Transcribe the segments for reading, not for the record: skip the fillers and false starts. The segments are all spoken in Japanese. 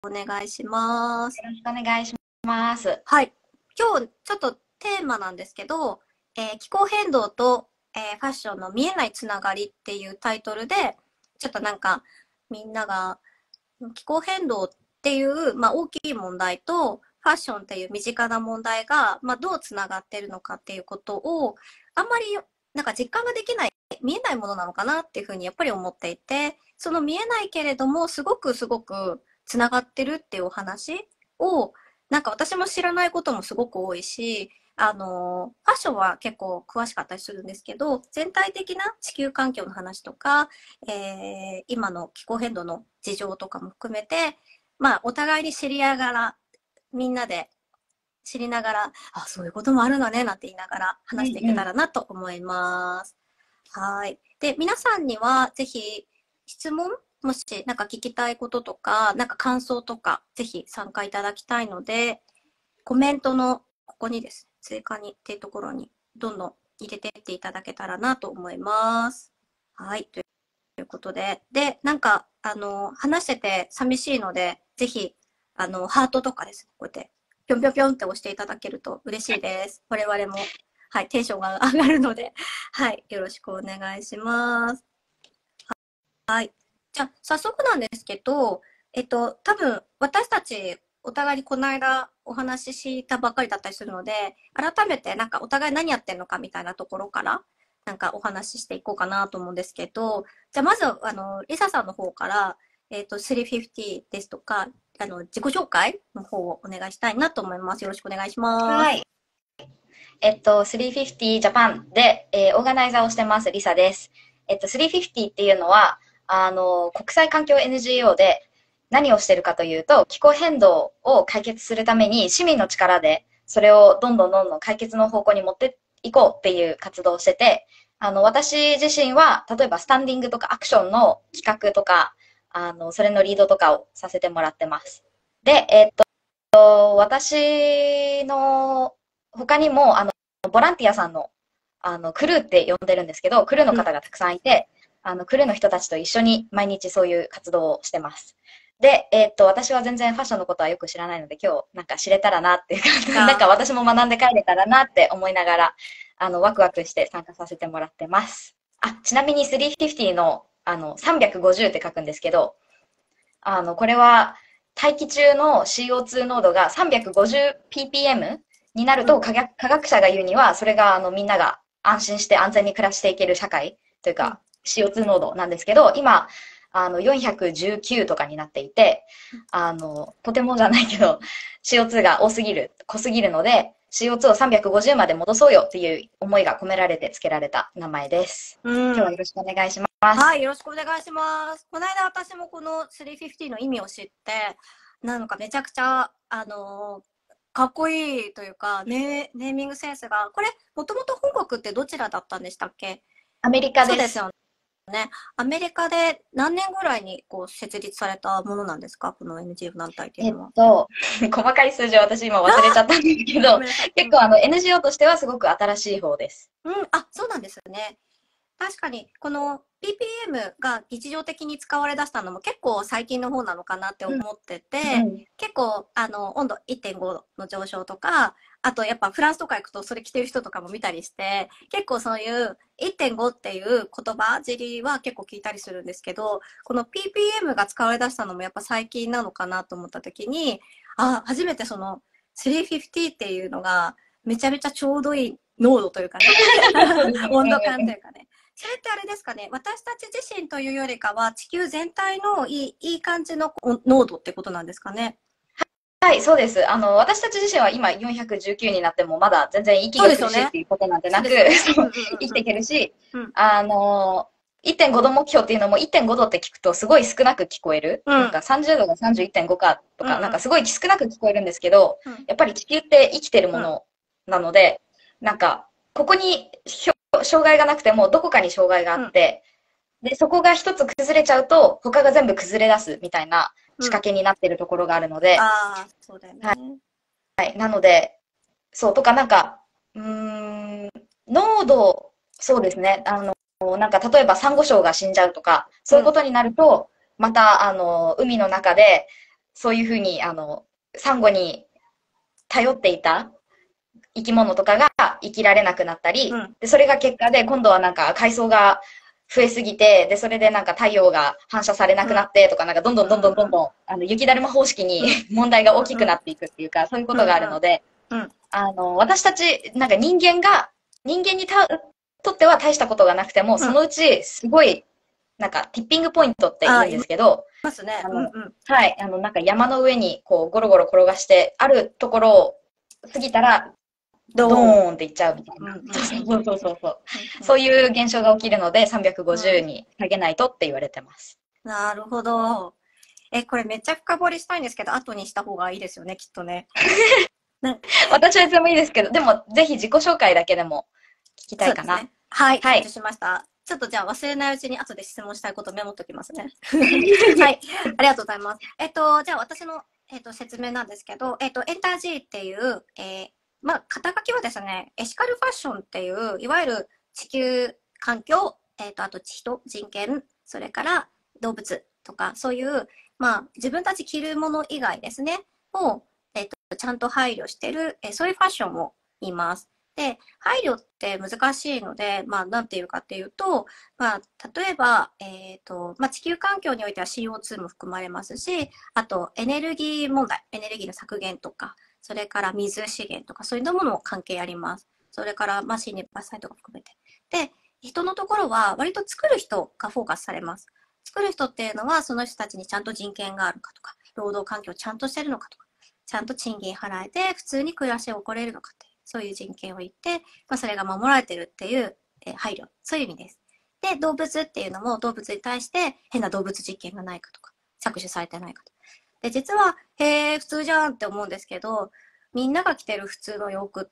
お願いします。 よろしくお願いします。 はい。今日ちょっとテーマなんですけど、気候変動と、ファッションの見えないつながりっていうタイトルで、ちょっとなんかみんなが気候変動っていう、大きい問題と、ファッションっていう身近な問題が、どうつながってるのかっていうことを、あんまりなんか実感ができない、見えないものなのかなっていうふうにやっぱり思っていて、その見えないけれども、すごくすごくつながってるっていうお話を、なんか私も知らないこともすごく多いし、ファッションは結構詳しかったりするんですけど、全体的な地球環境の話とか、今の気候変動の事情とかも含めて、お互いに知りながら、みんなで知りながら、あ、そういうこともあるんだね、なんて言いながら話していけたらなと思います。はい。で、皆さんにはぜひ質問もしなんか聞きたいこととか、なんか感想とか、ぜひ参加いただきたいので、コメントのここにですね、追加にっていうところにどんどん入れていっていただけたらなと思います。はい。ということで、なんか、話してて寂しいので、ぜひ、ハートとかですね、こうやって、ぴょんぴょんぴょんって押していただけると嬉しいです。我々も、はい、テンションが上がるので、はい、よろしくお願いします。はい。じゃあ、早速なんですけど、多分、私たち、お互いにこの間お話ししたばっかりだったりするので、改めてなんかお互い何やってんのかみたいなところから、なんかお話ししていこうかなと思うんですけど、じゃあまず、リサさんの方から、350ですとか、自己紹介の方をお願いしたいなと思います。よろしくお願いします。 はい。350ジャパンで、オーガナイザーをしてます、リサです。350っていうのは、国際環境 NGO で何をしてるかというと、気候変動を解決するために市民の力で、それをどんどんどんどん解決の方向に持っていこうっていう活動をしてて、私自身は、例えばスタンディングとかアクションの企画とか、それのリードとかをさせてもらってます。で、私の他にも、ボランティアさんの、クルーって呼んでるんですけど、クルーの方がたくさんいて、クルーの人たちと一緒に毎日そういう活動をしてます。で、私は全然ファッションのことはよく知らないので、今日なんか知れたらなっていう感じで、なんか私も学んで帰れたらなって思いながら、ワクワクして参加させてもらってます。あ、ちなみに350の、350って書くんですけど、これは大気中の CO2 濃度が 350ppm になると、科学者が言うには、それがみんなが安心して安全に暮らしていける社会というか、CO2 濃度なんですけど、今、419とかになっていて、とてもじゃないけど、CO2 が多すぎる、濃すぎるので、CO2 を350まで戻そうよっていう思いが込められて付けられた名前です。今日はよろしくお願いします。 はい、よろしくお願いします。この間私もこの350の意味を知って、なんかめちゃくちゃ、かっこいいというか、ネーミングセンスが、これ、もともと本国ってどちらだったんでしたっけ？ アメリカです。 そうですよね。アメリカで何年ぐらいにこう設立されたものなんですか？この NGO 団体っていうのは。 細かい数字は私今忘れちゃったんですけど、結構NGO としてはすごく新しい方です。 あ、そうなんですね。確かに、この ppm が日常的に使われ出したのも結構最近の方なのかなって思ってて、結構、温度1.5の上昇とか、あとやっぱフランスとか行くとそれ着てる人とかも見たりして、結構そういう1.5っていう言葉尻は結構聞いたりするんですけど、この ppm が使われ出したのもやっぱ最近なのかなと思った時に、初めてその350っていうのがめちゃめちゃちょうどいい濃度というかね、温度感というかね、それってあれですかね、私たち自身というよりかは、地球全体のいい感じの濃度ってことなんですかね。 はい、そうです。私たち自身は今419になってもまだ全然息が苦しいっていうことなんてなく、生きていけるし、1.5度目標っていうのも1.5度って聞くとすごい少なく聞こえる。なんか30度が31.5かとか、なんかすごい少なく聞こえるんですけど、やっぱり地球って生きてるものなので、なんか、ここに障害がなくてもどこかに障害があって、で、そこが一つ崩れちゃうと、他が全部崩れ出すみたいな仕掛けになってるところがあるので、 そうだよね。 はい。なので、そう、とかなんか、濃度、そうですね。なんか例えばサンゴ礁が死んじゃうとか、そういうことになると、また、海の中で、 そういうふうに、サンゴに頼っていた生き物とかが生きられなくなったり、で、それが結果で、今度はなんか海藻が増えすぎて、で、それでなんか太陽が反射されなくなってとか、なんかどんどんどんどんどんどん、雪だるま方式に問題が大きくなっていくっていうか、そういうことがあるので、私たち、なんか人間にとっては大したことがなくても、そのうちすごい、なんかティッピングポイントって言うんですけど、 ますね。 はい、なんか山の上にこうゴロゴロ転がして、あるところを過ぎたら、ドーンっていっちゃうみたいな。そうそう。そういう現象が起きるので、350に下げないとって言われてます。 なるほど。これめっちゃ深掘りしたいんですけど、後にした方がいいですよね、きっとね。 私はいつでもいいですけど、でもぜひ自己紹介だけでも聞きたいかな。 はい、承知しました。ちょっとじゃあ忘れないうちに後で質問したいことメモっときますね。はい、ありがとうございます。じゃあ私の、説明なんですけど、エンター G っていう、まあ、肩書きはですね、エシカルファッションっていう、いわゆる地球環境、あと人、人権、それから動物とか、そういう、まあ、自分たち着るもの以外ですね、を、ちゃんと配慮してる、そういうファッションを言います。で、配慮って難しいので、まあ、なんていうかっていうと、まあ、例えば、まあ、地球環境においては CO2 も含まれますし、あと、エネルギー問題、エネルギーの削減とか、それから水資源とか、そういうものも関係あります。それから、まあ、森林伐採とか含めて。で、人のところは、割と作る人がフォーカスされます。作る人っていうのは、その人たちにちゃんと人権があるかとか、労働環境ちゃんとしてるのかとか、ちゃんと賃金払えて、普通に暮らしを送れるのかって、そういう人権を言って、まあ、それが守られてるっていう、配慮、そういう意味です。で、動物っていうのも動物に対して変な動物実験がないかとか、搾取されてないかとか。で、実は、へえ、普通じゃんって思うんですけど、みんなが着てる普通の洋服って、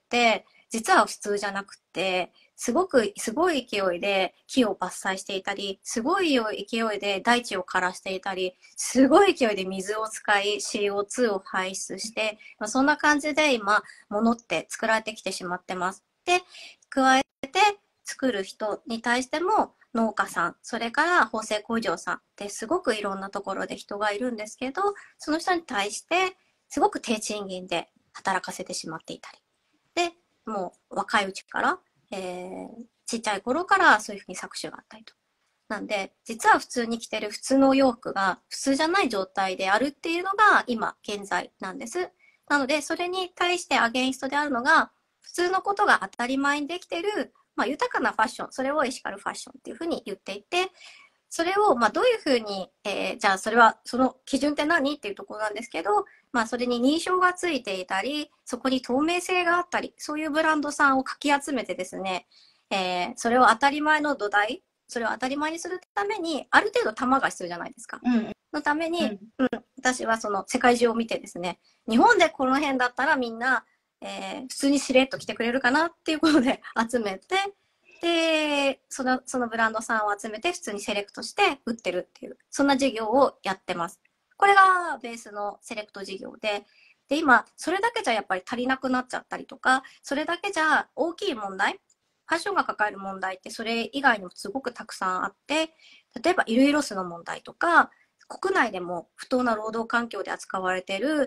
実は普通じゃなくて、すごい勢いで木を伐採していたり、すごい勢いで大地を枯らしていたり、すごい勢いで水を使い CO2 を排出して、まあ、そんな感じで今、物って作られてきてしまってます。で、加えて作る人に対しても、農家さん、それから縫製工場さんってすごくいろんなところで人がいるんですけど、その人に対してすごく低賃金で働かせてしまっていたり。で、もう若いうちから、ちっちゃい頃からそういうふうに搾取があったりと。なんで、実は普通に着てる普通のお洋服が普通じゃない状態であるっていうのが今現在なんです。なので、それに対してアゲインストであるのが、普通のことが当たり前にできてる、まあ、豊かなファッション、それをエシカルファッションっていうふうに言っていて、それを、まあ、どういうふうに、じゃあそれは、その基準って何っていうところなんですけど、まあ、それに認証がついていたり、そこに透明性があったり、そういうブランドさんをかき集めてですね、それを当たり前の土台、それを当たり前にするために、ある程度玉が必要じゃないですか。のために、私はその世界中を見てですね、日本でこの辺だったらみんな、普通にしれっと来てくれるかなっていうことで集めて、で、そのブランドさんを集めて普通にセレクトして売ってるっていう、そんな事業をやってます。これがベースのセレクト事業で、で、今、それだけじゃやっぱり足りなくなっちゃったりとか、それだけじゃ大きい問題、ファッションが抱える問題ってそれ以外にもすごくたくさんあって、例えば衣類ロスの問題とか、国内でも不当な労働環境で扱われている、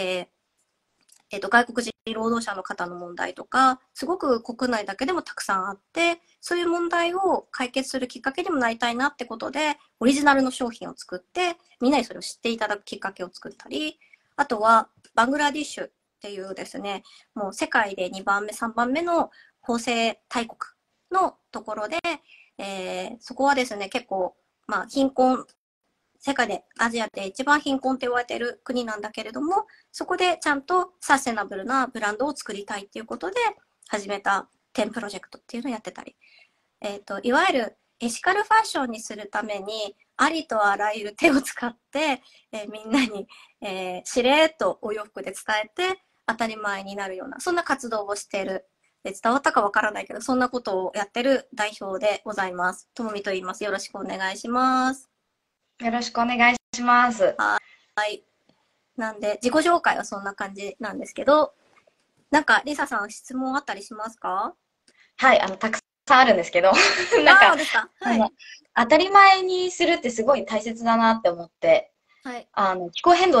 外国人労働者の方の問題とか、すごく国内だけでもたくさんあって、そういう問題を解決するきっかけにもなりたいなってことで、オリジナルの商品を作って、みんなにそれを知っていただくきっかけを作ったり、あとは、バングラディッシュっていうですね、もう世界で2番目、3番目の縫製大国のところで、そこはですね、結構、まあ、貧困、世界で、アジアで一番貧困って言われている国なんだけれども、そこでちゃんとサステナブルなブランドを作りたいっていうことで始めた10プロジェクトっていうのをやってたり、いわゆるエシカルファッションにするために、ありとあらゆる手を使って、みんなに、しれっとお洋服で伝えて当たり前になるような、そんな活動をしている。で伝わったかわからないけど、そんなことをやってる代表でございます。ともみと言います。よろしくお願いします。 よろしくお願いします。 はい。なんで、自己紹介はそんな感じなんですけど、なんか、リサさん質問あったりしますか？ はい、たくさんあるんですけど、なんか、 はい、 当たり前にするってすごい大切だなって思って、 はい、 気候変動でも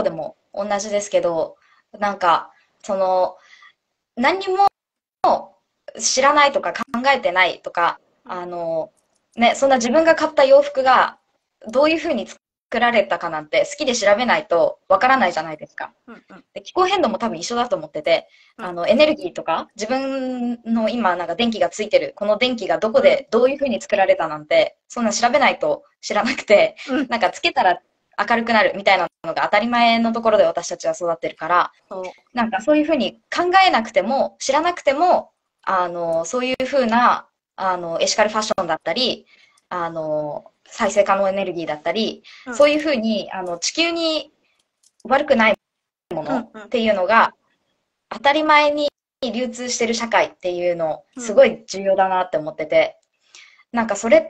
同じですけど、なんか、その、何にも知らないとか考えてないとか、ね、そんな自分が買った洋服がどういうふうに作られたかなんて好きで調べないとわからないじゃないですか。 うんうんで、気候変動も多分一緒だと思ってて、 うんエネルギーとか、自分の今なんか電気がついてる、この電気がどこでどういうふうに作られたなんて、そんな調べないと知らなくて、 うんなんかつけたら明るくなるみたいなのが当たり前のところで私たちは育ってるから、 そなんかそういうふうに考えなくても、知らなくても、そういうふうな、エシカルファッションだったり、再生可能エネルギーだったり、 う。うんそういうふうに、地球に悪くないものうんうんっていうのが当たり前に流通してる社会っていうの、すうんごい重要だなって思ってて、なんかそれって、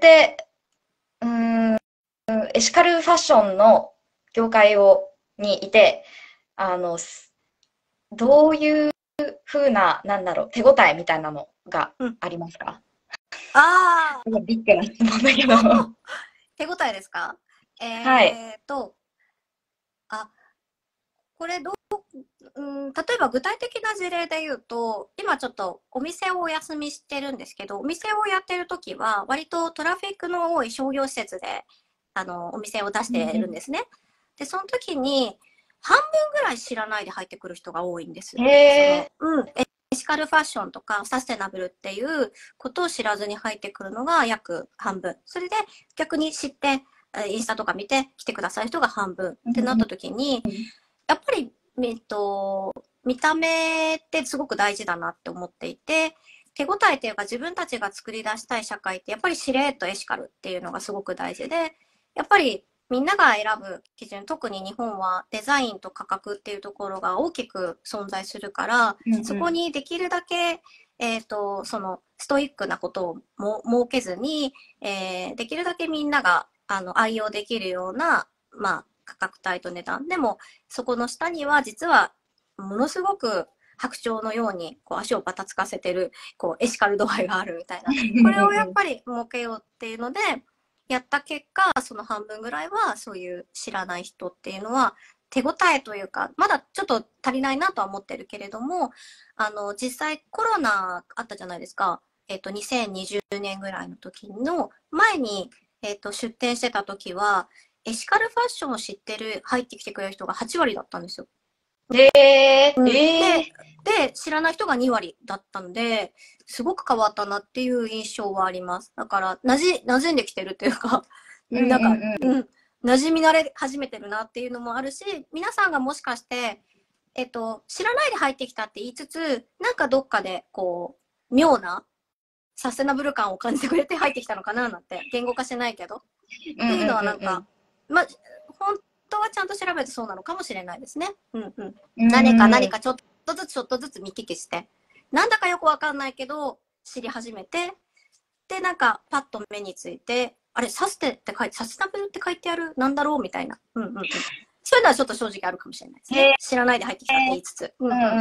エシカルファッションの業界にいて、あの、どういう風な、なんだろう、手応えみたいなのがうん。 ありますか？ ああ、 すごいビッグな質問だけど。 手応えですか？ はい。 えーと、あ、これ例えば具体的な事例で言うと、今ちょっとお店をお休みしてるんですけど、お店をやってるときは、割とトラフィックの多い商業施設で、お店を出しうんうてるんですね。で、その時に、半分ぐらい知らないで入ってくる人が多いんです。 ん。へえ。 エシカルファッションとかサステナブルっていうことを知らずに入ってくるのが約半分。それで逆に知って、インスタとか見て来てくださる人が半分ってなった時に、やっぱり、見た目ってすごく大事だなって思っていて、手応えっていうか自分たちが作り出したい社会ってやっぱりしれっとエシカルっていうのがすごく大事で、やっぱりみんなが選ぶ基準、特に日本はデザインと価格っていうところが大きく存在するから、 うんうんそこにできるだけ、そのストイックなことを設けずに、できるだけみんなが愛用できるような、まあ、価格帯と値段。でも、そこの下には実はものすごく白鳥のようにこう足をばたつかせてるこうエシカル度合いがあるみたいな。これをやっぱり設けようっていうので、やった結果、その半分ぐらいはそういう知らない人っていうのは手応えというか、まだちょっと足りないなとは思ってるけれども、実際コロナあったじゃないですか。2020年ぐらいの時の前に、出店してた時は、エシカルファッションを知ってる、入ってきてくれる人が8割だったんですよ。で、知らない人が2割だったんで、すごく変わったなっていう印象はあります。だから、馴染んできてるっていうか、なんか、馴染み慣れ始めてるなっていうのもあるし、皆さんがもしかして、知らないで入ってきたって言いつつ、なんかどっかで、こう、妙なサステナブル感を感じてくれて入ってきたのかななんて、言語化してないけど。っていうのはなんか、まあ、本当はちゃんと調べてそうなのかもしれないですね。何かちょっとずつ見聞きして、なんだかよくわかんないけど、知り始めて、で、なんかパッと目について、あれ、サステナブルって書いてあるなんだろうみたいな。そういうのはちょっと正直あるかもしれないですね。知らないで入ってきたって言いつつ。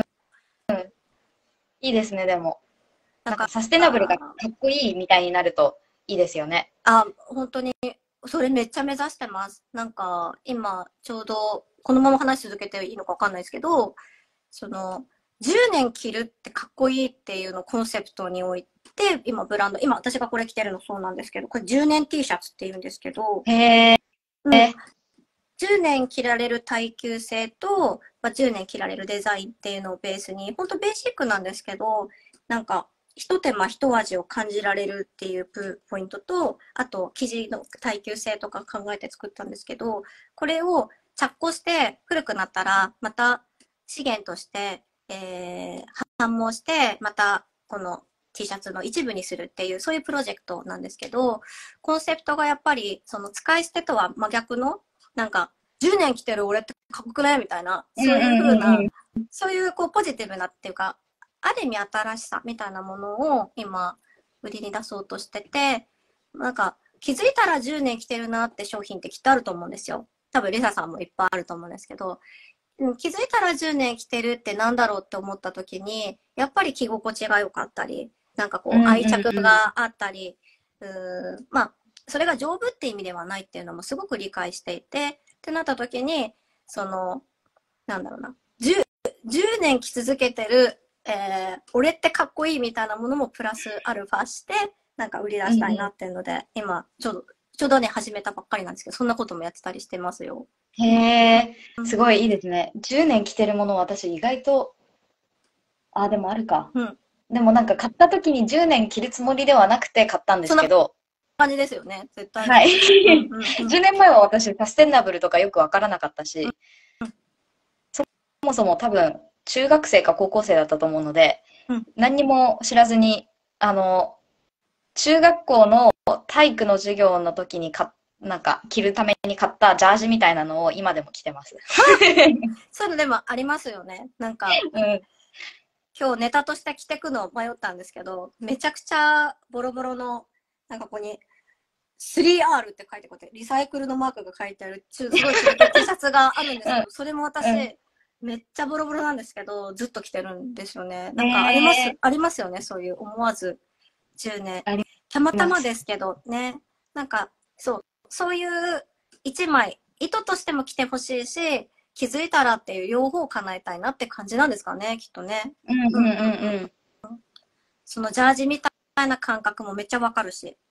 いいですね、でも。なんかサステナブルがかっこいいみたいになるといいですよね。 本当に、それめっちゃ目指してます。なんか、今、ちょうど、このまま話し続けていいのかわかんないですけど、10年着るってかっこいいっていうのをコンセプトに置いて、今私がこれ着てるのそうなんですけど、これ10年 T シャツって言うんですけど、10年着られる耐久性と、10年着られるデザインっていうのをベースに、本当ベーシックなんですけど、なんか、一手間一味を感じられるっていうポイントと、あと、生地の耐久性とか考えて作ったんですけど、これを着工して古くなったら、また資源として、反応して、またこの T シャツの一部にするっていう、そういうプロジェクトなんですけど、コンセプトがやっぱり、その使い捨てとは真逆の、なんか、10年着てる俺ってかっこよくないみたいな、そういう風な、そういうこうポジティブなっていうか、ある意味新しさみたいなものを今、売りに出そうとしてて、なんか気づいたら10年着てるなって商品ってきっとあると思うんですよ。多分リサさんもいっぱいあると思うんですけど、気づいたら10年着てるってなんだろうって思った時に、やっぱり着心地が良かったり、なんかこう愛着があったり、まあ、それが丈夫って意味ではないっていうのもすごく理解していて、ってなった時に、 なんだろうな、10年着続けてる、俺ってかっこいいみたいなものもプラスアルファして、なんか売り出したいなっていうので、今、ちょうどね、始めたばっかりなんですけど、そんなこともやってたりしてますよ。 へえ、すごいいいですね。10年着てるもの私意外と、でもあるか。 うん。 でもなんか買った時に10年着るつもりではなくて買ったんですけど、 感じですよね、絶対に。 はい。 うんうんうん 10年前は私サステナブルとかよくわからなかったし、そもそも多分中学生か高校生だったと思うので、 うん何にも知らずに、中学校の体育の授業の時になんか着るために買ったジャージみたいなのを今でも着てます。 そういうのでもありますよね。なんか、 うん。 今日ネタとして着てくのを迷ったんですけど、めちゃくちゃボロボロの、なんかここに 3R って書いてこうやって、リサイクルのマークが書いてある、すごい着れた T シャツがあるんですけど、それも私、めっちゃボロボロなんですけど、ずっと着てるんですよね。なんかありますよね、そういう思わず10年。たまたまですけどね、なんか、そういう一枚、意図としても着てほしいし、気づいたらっていう両方を叶えたいなって感じなんですかね、きっとね。そのジャージみたいな感覚もめっちゃわかるし。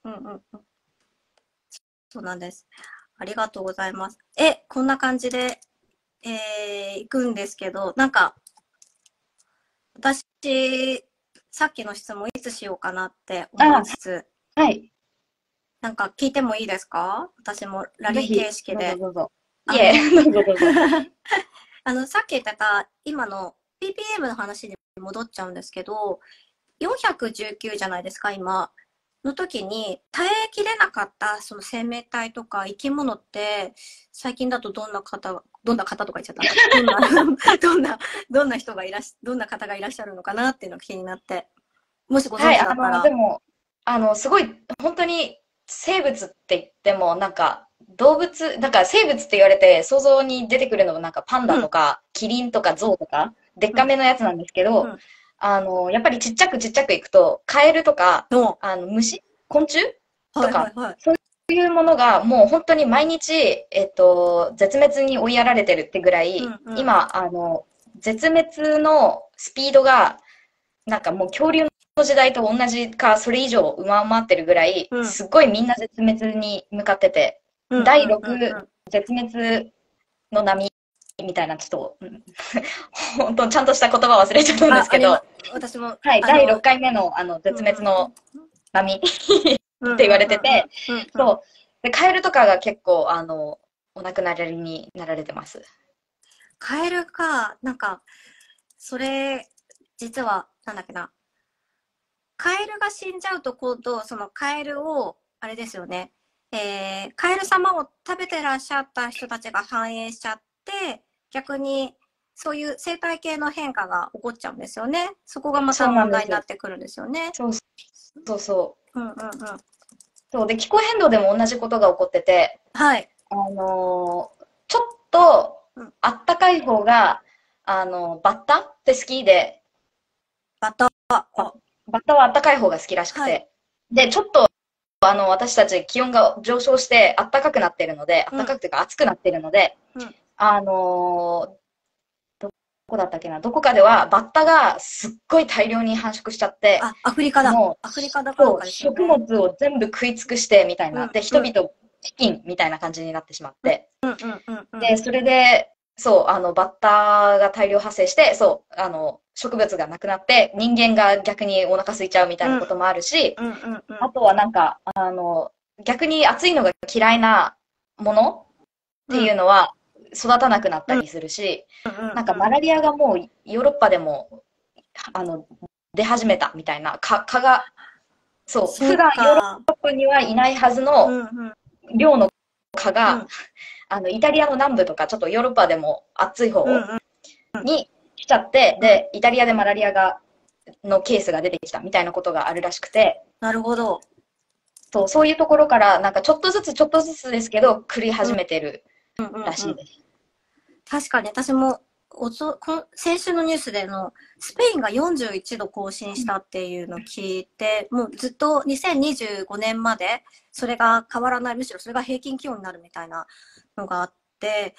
そうなんです。ありがとうございます。こんな感じで、行くんですけど、なんか、私、さっきの質問いつしようかなって思いつつ、 はい。 なんか聞いてもいいですか？私もラリー形式で。 どうぞ。いえ、どうぞどうぞ。 さっき言ってた、今の PPM の話に戻っちゃうんですけど、419じゃないですか、今。の時に耐えきれなかったその生命体とか生き物って最近だとどんな方とか言っちゃったどんな人がどんな方がいらっしゃるのかなっていうのが気になって、もしご存知だったら。 でもすごい本当に生物って言ってもなんか動物だから生物って言われて想像に出てくるのはなんかパンダとか、キリンとかゾウとかでっかめのやつなんですけど、やっぱりちっちゃくいくと、カエルとか、虫昆虫とか、そういうものがもう本当に毎日、絶滅に追いやられてるってぐらい、今、絶滅のスピードが、なんかもう恐竜の時代と同じか、それ以上上回ってるぐらい、すっごいみんな絶滅に向かってて、第6絶滅の波みたいな、ちょっと、本当ちゃんとした言葉忘れちゃったんですけど、 私も。 はい、第6回目の絶滅の波って言われてて、そう。で、カエルとかが結構、お亡くなりになられてます。 カエルか、なんか、それ、実は、なんだっけな。カエルが死んじゃうと今度、そのカエルを、あれですよね。カエル様を食べてらっしゃった人たちが繁栄しちゃって、逆にそういう生態系の変化が起こっちゃうんですよね。そこがまた問題になってくるんですよね。 そう。そうで、気候変動でも同じことが起こってて、 はい。 ちょっとあったかい方が、バッタって好きで、 バッタはあったかい方が好きらしくて、で、ちょっと私たち気温が上昇して暖かくなってるので、暖かくていうか暑くなってるので、どこだったっけな、どこかではバッタがすっごい大量に繁殖しちゃって、 アフリカだ。 もう、 アフリカだから食物を全部食い尽くしてみたいな。で、人々、飢饉みたいな感じになってしまって。で、それで、そう、バッタが大量発生して、そう、植物がなくなって、人間が逆にお腹空いちゃうみたいなこともあるし、あとはなんか、逆に暑いのが嫌いなものっていうのは育たなくなったりするし、なんかマラリアがもうヨーロッパでも、出始めたみたいな、蚊が、そう、普段ヨーロッパにはいないはずの量の蚊が、イタリアの南部とか、ちょっとヨーロッパでも暑い方に来ちゃって、で、イタリアでマラリアのケースが出てきたみたいなことがあるらしくて。 なるほど。 そういうところから、なんかちょっとずつですけど、来り始めてるらしいです。 確かに、私も、先週のニュースでスペインが41度更新したっていうのを聞いて、もうずっと2025年までそれが変わらない、むしろそれが平均気温になるみたいなのがあって、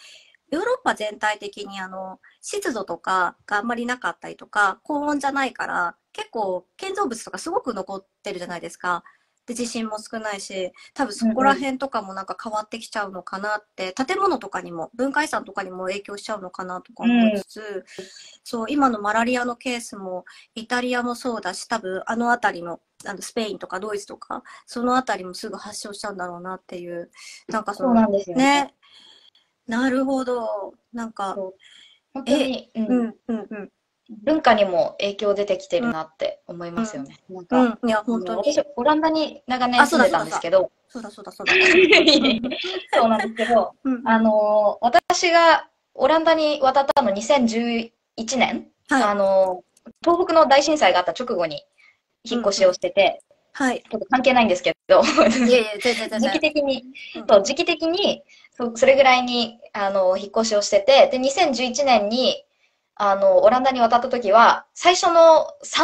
ヨーロッパ全体的に湿度とかがあんまりなかったりとか、高温じゃないから、結構建造物とかすごく残ってるじゃないですか。で、地震も少ないし、多分そこらうんうん。 辺とかもなんか変わってきちゃうのかなって、建物とかにも、文化遺産とかにも影響しちゃうのかなとか思いうん。 つつ、そう、今のマラリアのケースも、イタリアもそうだし、多分あの辺りの、スペインとかドイツとか、その辺りもすぐ発症しちゃうんだろうなっていう、なんかその、 そうなんですよね。 ね、なるほど。なんか、 そう。本当え、 に、うん。 うん、うん、うん、 文化にも影響出てきてうん、 るなって思いうん、 ますよね。なんか、 うん、いや、本当私、 に。 オランダに長あ、そうだ、 年住んでたんそうだ、そうだ。 ですけど、 そうだ、そうだ、そうだ。うん、うん、 そうなんですけど、 うん、うん。 私がオランダに渡ったの2011年、 はい。 東北の大震災があった直後にうん、 引っ越しをうん。 してて、 はい。 ちょっと関係ないんですけど、 いえいえ、全然、全時期然。 的に、 うん、 そう、時期的に、それぐらいに、引っ越しをしてて、で、2011年に、オランダに渡った時は、最初の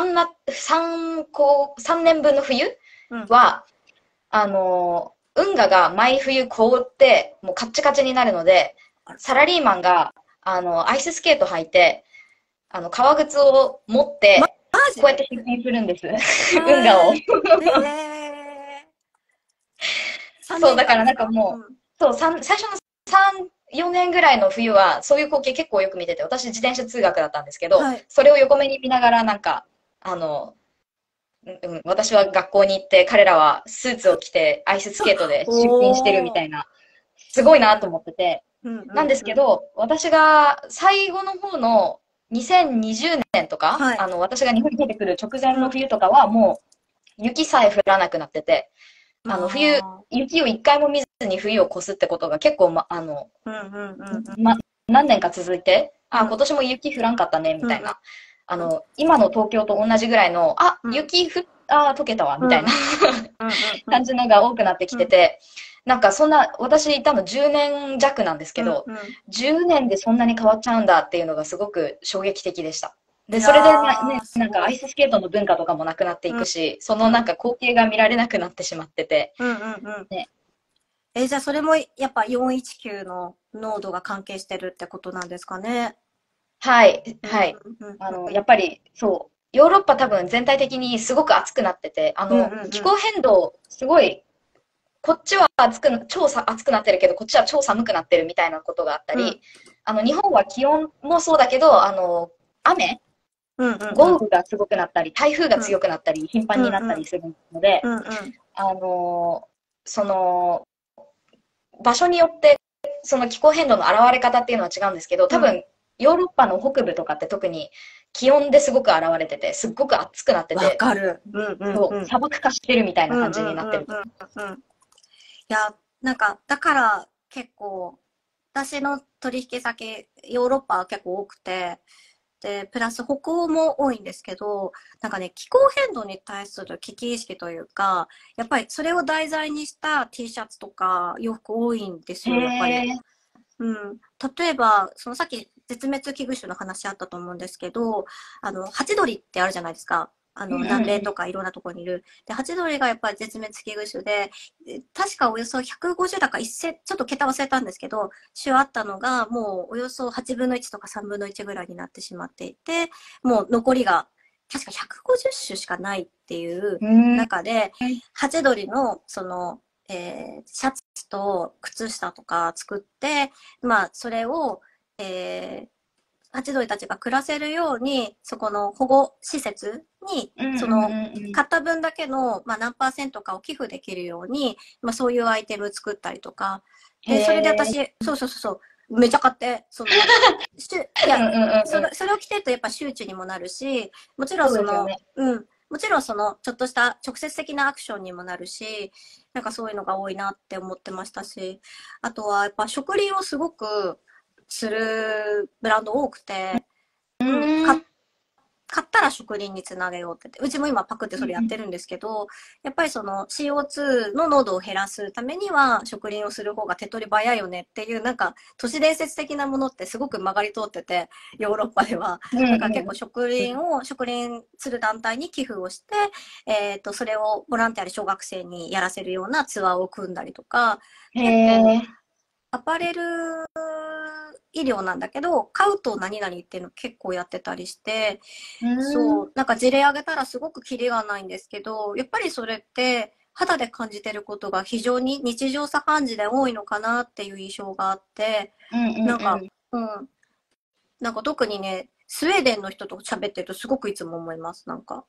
3年分の冬うん。 は、運河が毎冬凍って、もうカッチカチになるので、 あら、 サラリーマンが、アイススケート履いて、革靴を持って、 マジでこうやって出勤するんです。運河を。 へえ、へえ。3 そう、だからなん年間ですか？うかもう、 ん。 そう、最初の3、4年ぐらいの冬は、そういう光景結構よく見てて、私自転車通学だったんですけど、 はい。 それを横目に見ながら、なんか、あの、私は学校に行って、彼らはスーツを着て、アイススケートで出勤してるみおー、 たいな、すすごい。 ごいなと思ってて、 うん、 なんでうん、うん。 すけど、私が最後の方の2020年とか、 はい。 私が日本に出てくる直前のうん。 冬とかはもう雪さえ降らなくなってて、 ああ。 雪を一回も見ずに冬を越すってことが結構、 うん、うん、うん、うん。 ま、何年か続いて、あ、 うん、 今年も雪降らんかったね、みうん、うん。 たいな。今の東京と同じぐらいの、あ、 うん、 溶けたわ、 うん、 みたいなうん。うん、うん、 感じのが多くなってきうん。 てて、なんかそんな、私いたの10年弱なんですけうん、 ど、 うん。 10年でそんなに変わっちゃうんだっていうのがすごく衝撃的でした。で、 いそれでやー、すなんかごい。 アイススケートの文化とかもなくなっていうん、 くし、そのうん、 なんか光景が見られなくなってしまってて、 うん、うん、うん。 ね、 じゃあそれもやっぱ419の濃度が関係してるってことなんですかね。 はい、 うん、 はい。 うん、 やっぱり、そう、ヨーロッパ多分全体的にすごく暑くなってて、 うん、うん、 気うん。 候変動、すごい、こっちは暑くなってるけど、こっちは超寒くなってるみたいなことがあったうん、 り、日本は気温もそうだけど、雨、 うん、うん、うん。 豪雨がすごくなったり、台風がうん、 強くなったり、頻繁うん、 になったうん、 りするので、 うん、うん。 あの、その、場所によって、その気候変動の現れ方っていうのは違うんですけど、 うん。 多分、ヨーロッパの北部とかって特に気温ですごく現れてて、すっごく暑くなってわて、 かる。うん、うん、 そう、 うん。 砂漠化してるみたいうん、 な感じにうん、うん、 なってると。 うん。うん。いや、なんか、だから結構、私の取引先、ヨーロッパは結構多くて、で、プラス北欧も多いんですけど、なんかね、気候変動に対する危機意識というか、やっぱりそれを題材にした T シャツとか洋服多いんですへよ、やっぱり。 え、 うん。例えば、そのさっき絶滅危惧種の話あったと思うんですけど、ハチドリってあるじゃないですか。 うんうん南米うん。 とかいろんなところにいる。で、ハチドリがやっぱり絶滅危惧種で、確かおよそ150だか1世、ちょっと桁忘れたんですけど、種あったのが、もうおよそ8分の1とか3分の1ぐらいになってしまっていて、もう残りが、確か150種しかないっていううーん。 中で、ハチドリの、シャツと靴下とか作って、まあ、それを、えー、ハチドリたちが暮らせるように、そこの保護施設に、 うんうんうんその、 うん。 買った分だけの、まあ、何パーセントかを寄付できるように、まあ、そういうアイテム作ったりとか。 へで、それでえ。 私、そうそうそうそう、めちゃ買って、いや、 うんうんうんうん。 それを着てるとやっぱ周知にもなるし、もちろんその、 そうですよね。 もちろんその、ちょっとした直接的なアクションにもなるし、なんかそういうのが多いなって思ってましたし、あとはやっぱ植林をすごくするブランド多くて、 ううん、 ーん。 買ったら植林につなげようって言って、うちも今パクってそれやってうんうん。 るんですけど、やっぱりその CO2 の濃度を減らすためには植林をする方が手っ取り早いよねっていう、なんか都市伝説的なものってすごく曲がり通ってて、ヨーロッパでは。 うんだから結うん構植林する団体に寄付をして、それをボランティアで小学生にやらせるようなツアーを組んだりとか、 へ結構え。 アパレル医療なんだけど、買うと何々っていうの結構やってたりして、そう、なんか事例挙げたらすごくキリがないんですけど、やっぱりそれって肌で感じてることが非常に日常茶飯事で多いのかなっていう印象があって、なんか、なんか特にね、スウェーデンの人と喋ってるとすごくいつも思います。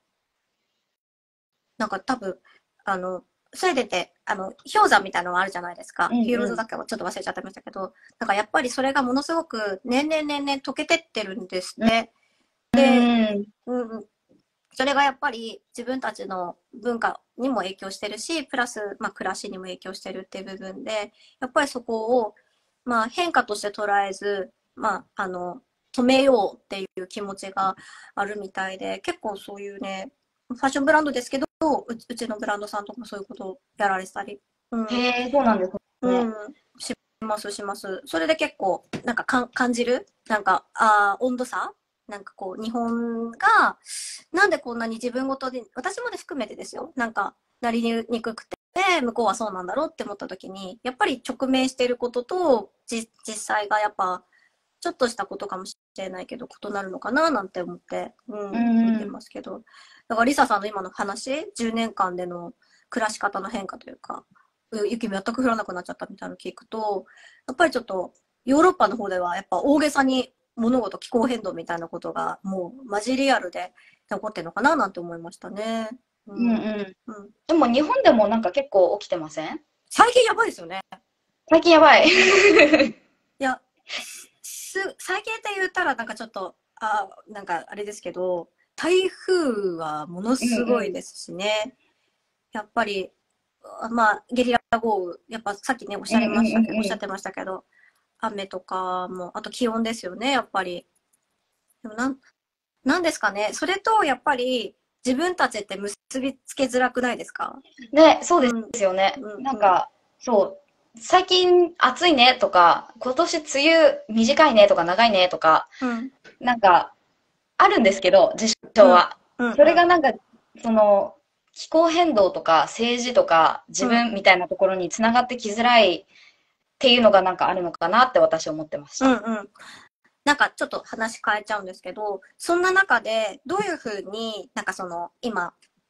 なんか多分、スウェーデンって、氷山みたいなのがあるじゃないですか。フィヨルドだっけちょっと忘れちゃってましたけど、なんかやっぱりそれがものすごく年々溶けてってるんですね。で、それがやっぱり自分たちの文化にも影響してるし、プラス、まあ、暮らしにも影響してるっていう部分で、やっぱりそこを、まあ、変化として捉えず、まあ、止めようっていう気持ちがあるみたいで、結構そういうね、ファッションブランドですけど、うちのブランドさんとかもそういうことをやられてたり。 へえ、そうなんですね。 します。それで結構、なんか感じるなんか、温度差なんかこう、日本が、なんでこんなに自分ごとに、私もね、含めてですよ。なんか、なりにくくて、向こうはそうなんだろうって思った時に、やっぱり直面していることと、実際がやっぱ、ちょっとしたことかもしれないけど、異なるのかななんて思って、見てますけど。だから、リサさんの今の話、10年間での暮らし方の変化というか、雪全く降らなくなっちゃったみたいなの聞くと、やっぱりちょっと、ヨーロッパの方ではやっぱ大げさに物事、気候変動みたいなことがもうマジリアルで起こってるのかななんて思いましたね。 でも日本でもなんか結構起きてません？ 最近やばいですよね。 最近やばい。 いや、最近って言ったらなんかちょっと、なんかあれですけど、台風はものすごいですしね。やっぱり、まあ、ゲリラ豪雨、やっぱさっきね、おっしゃってましたけど、雨とかも、あと気温ですよね、やっぱり。でもなんですかね、それとやっぱり自分たちって結びつけづらくないですか？ ね、そうですよね。なんか、そう、最近暑いねとか、今年梅雨短いねとか長いねとか、なんか、あるんですけど、事象は。それがなんか、その、気候変動とか政治とか自分みたいなところにつながってきづらいっていうのがなんかあるのかなって私は思ってました。 なんかちょっと話変えちゃうんですけど、そんな中でどういうふうになんかその今、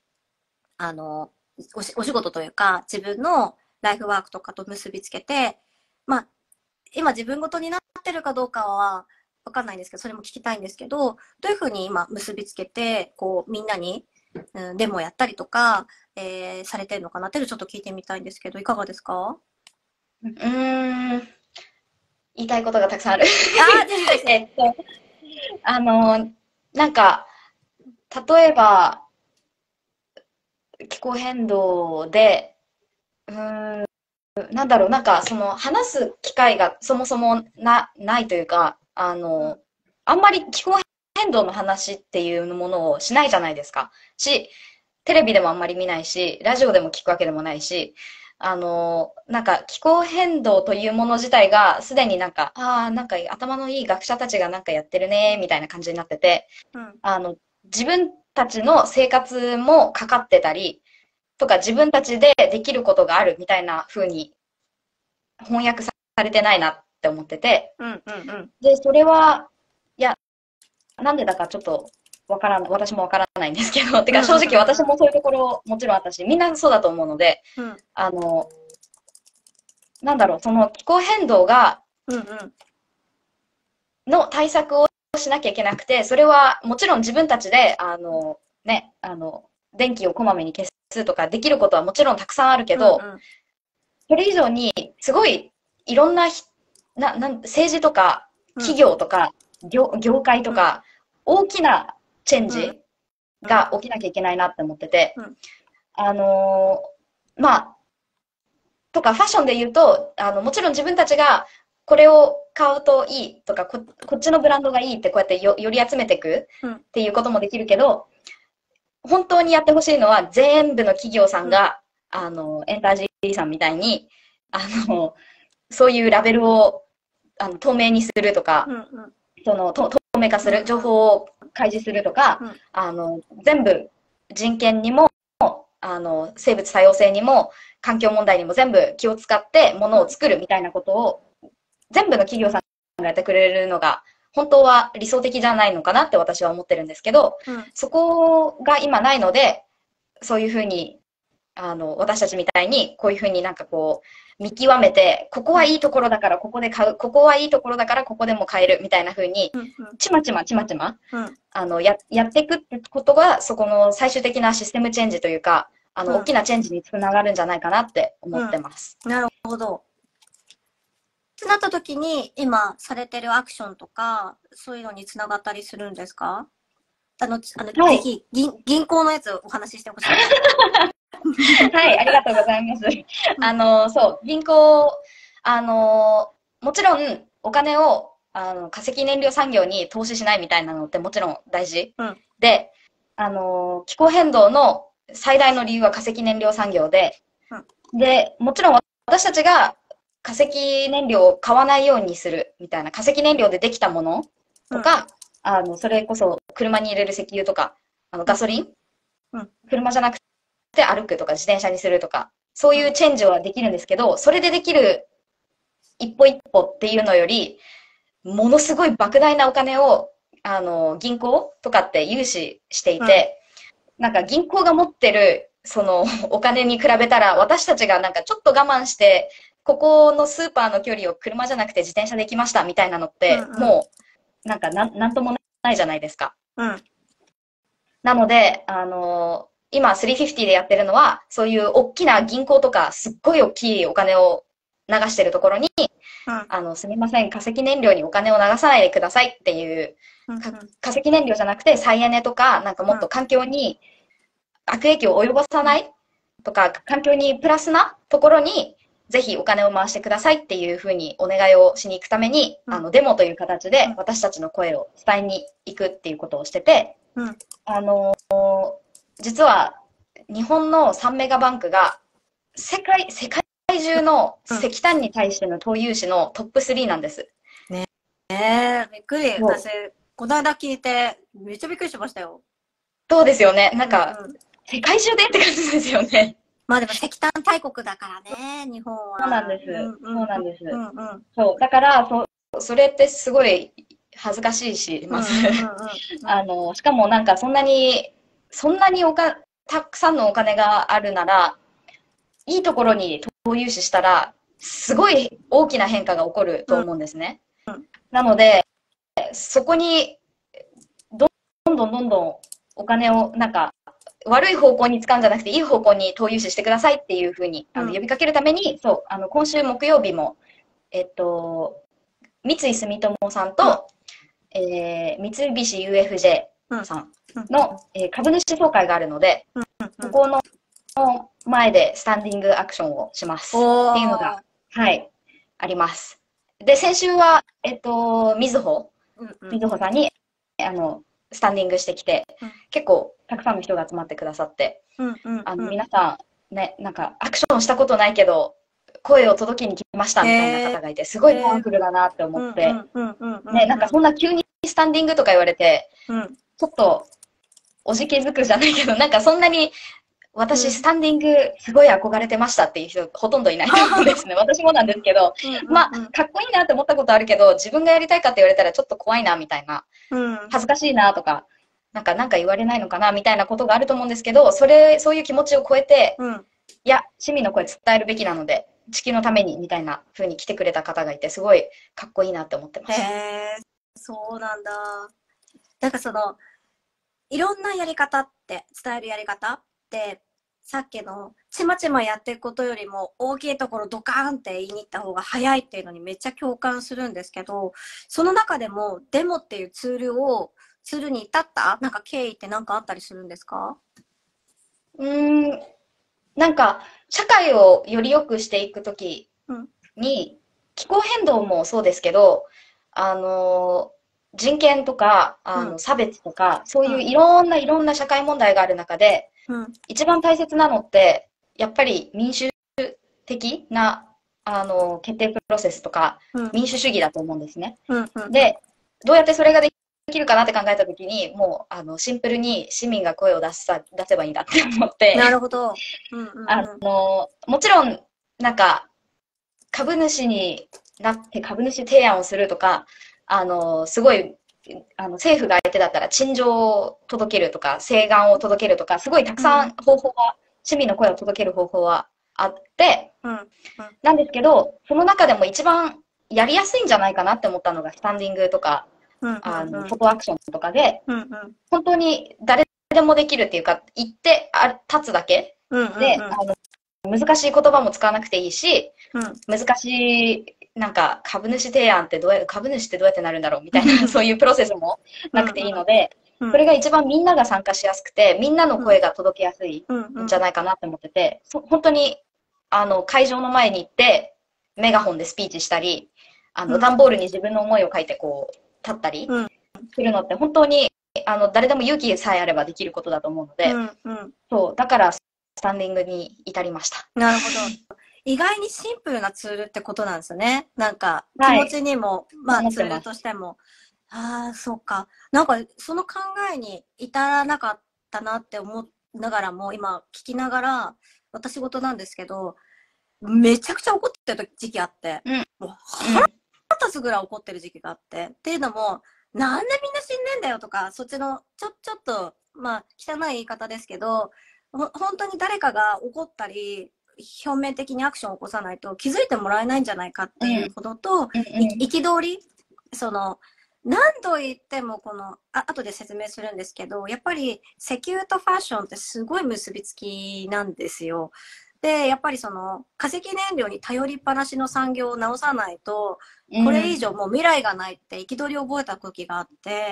お仕事というか自分のライフワークとかと結びつけて、まあ、今自分ごとになってるかどうかはわかんないんですけど、それも聞きたいんですけど、どういうふうに今結びつけて、こうみんなに、デモやったりとか、されてるのかなっていうのをちょっと聞いてみたいんですけど、いかがですか？ 言いたいことがたくさんある。 ぜひぜひ。 なんか、例えば、気候変動で、なんだろう、なんか、その、話す機会がそもそもないというか、あんまり気候変動の話っていうものをしないじゃないですか。テレビでもあんまり見ないし、ラジオでも聞くわけでもないし、なんか気候変動というもの自体がすでになんか、なんか頭のいい学者たちがなんかやってるね、みたいな感じになってて、自分たちの生活もかかってたり、とか自分たちでできることがあるみたいな風に翻訳されてないなって思ってて、で、それは、いや、なんでだかちょっと私もわからないんですけど、てか正直私もそういうところもちろんあったし、みんなそうだと思うので、なんだろう、その気候変動が、の対策をしなきゃいけなくて、それはもちろん自分たちで、電気をこまめに消すとかできることはもちろんたくさんあるけど、それ以上にすごいいろんな政治とか企業とか、業界とか、大きなチェンジが起きなきゃいけないなって思ってて、まあ、とかファッションで言うと、もちろん自分たちがこれを買うといいとか、こっちのブランドがいいってこうやってより集めていくっていうこともできるけど、本当にやってほしいのは全部の企業さんが、エンタージーさんみたいに、そういうラベルを透明にするとか、透明化する、情報を開示するとか、全部人権にも、生物多様性にも、環境問題にも全部気を使ってものを作るみたいなことを全部の企業さんがやってくれるのが、本当は理想的じゃないのかなって私は思ってるんですけど、そこが今ないので、そういうふうに、私たちみたいに、こういうふうになんかこう、見極めて、ここはいいところだからここで買う、ここはいいところだからここでも買えるみたいなふうに、ちまちま、やっていくってことが、そこの最終的なシステムチェンジというか、大きなチェンジにつながるんじゃないかなって思ってます。 なるほど。ってなった時に、今されてるアクションとか、そういうのにつながったりするんですか？ はい、 ぜひ銀行のやつをお話ししてほしい。 はい、ありがとうございます。そう、銀行、もちろんお金を、化石燃料産業に投資しないみたいなのってもちろん大事。で、気候変動の最大の理由は化石燃料産業で、で、もちろん私たちが化石燃料を買わないようにするみたいな、化石燃料でできたものとか、それこそ車に入れる石油とか、ガソリン、車じゃなくて歩くとか自転車にするとか、そういうチェンジはできるんですけど、それでできる一歩一歩っていうのより、ものすごい莫大なお金を、銀行とかって融資していて、なんか銀行が持ってる、そのお金に比べたら、私たちがなんかちょっと我慢して、ここのスーパーの距離を車じゃなくて自転車で行きましたみたいなのって、もう、なんかなんともないじゃないですか。なので、今350でやってるのは、そういう大きな銀行とか、すっごい大きいお金を流してるところに、すみません、化石燃料にお金を流さないでくださいっていう、化石燃料じゃなくて再エネとか、なんかもっと環境に悪影響を及ぼさないとか、環境にプラスなところに、ぜひお金を回してくださいっていうふうにお願いをしに行くために、デモという形で私たちの声を伝えに行くっていうことをしてて、実は日本の3メガバンクが世界中の石炭に対しての投融資のトップ3なんです。 びっくり。私、この間聞いて、めっちゃびっくりしましたよ。 そうですよね。なんか、世界中でって感じですよね。 まあでも石炭大国だからね、日本は。 そうなんです。そうなんです。そう。だから、それってすごい恥ずかしいし、まず。しかもなんかそんなにたくさんのお金があるなら、いいところに投融資したら、すごい大きな変化が起こると思うんですね。なので、そこに、どんどんお金を、なんか、悪い方向に使うんじゃなくて、いい方向に投融資してくださいっていうふうに呼びかけるために、そう、今週木曜日も、三井住友さんと、三菱 UFJ さんの、株主総会があるので、ここの前でスタンディングアクションをしますっていうのが、はい、あります。で、先週は、みずほさんに、スタンディングしてきて、結構たくさんの人が集まってくださって、皆さん、ね、なんかアクションしたことないけど、声を届けに来ましたみたいな方がいて、すごいパワフルだなって思って、ね、なんかそんな急にスタンディングとか言われて、ちょっとおじけづくじゃないけど、なんかそんなに私スタンディングすごい憧れてましたっていう人ほとんどいないと思うんですね。私もなんですけど、まあ、かっこいいなって思ったことあるけど、自分がやりたいかって言われたらちょっと怖いなみたいな、恥ずかしいなとか、なんか言われないのかなみたいなことがあると思うんですけど、そういう気持ちを超えて、いや、市民の声伝えるべきなので、地球のためにみたいな風に来てくれた方がいて、すごいかっこいいなって思ってます。 そうなんだ。なんかいろんなやり方って、伝えるやり方って、さっきのちまちまやっていくことよりも大きいところドカーンって言いに行った方が早いっていうのにめっちゃ共感するんですけど、その中でもデモっていうツールに至ったなんか経緯って何かあったりするんですか？ なんか社会をより良くしていくときに、気候変動もそうですけど、人権とか、差別とか、そういういろんな社会問題がある中で、一番大切なのって、やっぱり民主的な、決定プロセスとか、民主主義だと思うんですね。で、どうやってそれができるかなって考えたときに、もう、シンプルに市民が声を出せばいいんだって思って。 なるほど。 もちろん、なんか、株主になって株主提案をするとか、すごい、政府が相手だったら陳情を届けるとか、請願を届けるとか、すごいたくさん方法は、市民の声を届ける方法はあって、なんですけど、その中でも一番やりやすいんじゃないかなって思ったのが、スタンディングとか、フォトアクションとかで、本当に誰でもできるっていうか、行って立つだけで、難しい言葉も使わなくていいし、難しい、なんか株主提案って株主ってどうやってなるんだろうみたいな、そういうプロセスもなくていいので、それが一番みんなが参加しやすくて、みんなの声が届けやすいんじゃないかなって思ってて、本当に、会場の前に行って、メガホンでスピーチしたり、段ボールに自分の思いを書いてこう、立ったりするのって本当に、誰でも勇気さえあればできることだと思うので、そう、だからスタンディングに至りました。 なるほど。意外にシンプルなツールってことなんですね。なんか、気持ちにも、まあ、ツールとしても。ああ、そうか。なんか、その考えに至らなかったなって思いながらも、今、聞きながら、私事なんですけど、めちゃくちゃ怒ってる時期あって、もう腹立つぐらい怒ってる時期があって、っていうのも、なんでみんな死んでんだよとか、そっちの、ちょっと、まあ、汚い言い方ですけど、本当に誰かが怒ったり、表面的にアクションを起こさないと気づいてもらえないんじゃないかっていうことと、憤り、何度言っても後で説明するんですけど、やっぱり石油とファッションってすごい結びつきなんですよ。で、やっぱり化石燃料に頼りっぱなしの産業を直さないと、これ以上もう未来がないって憤りを覚えた時があって、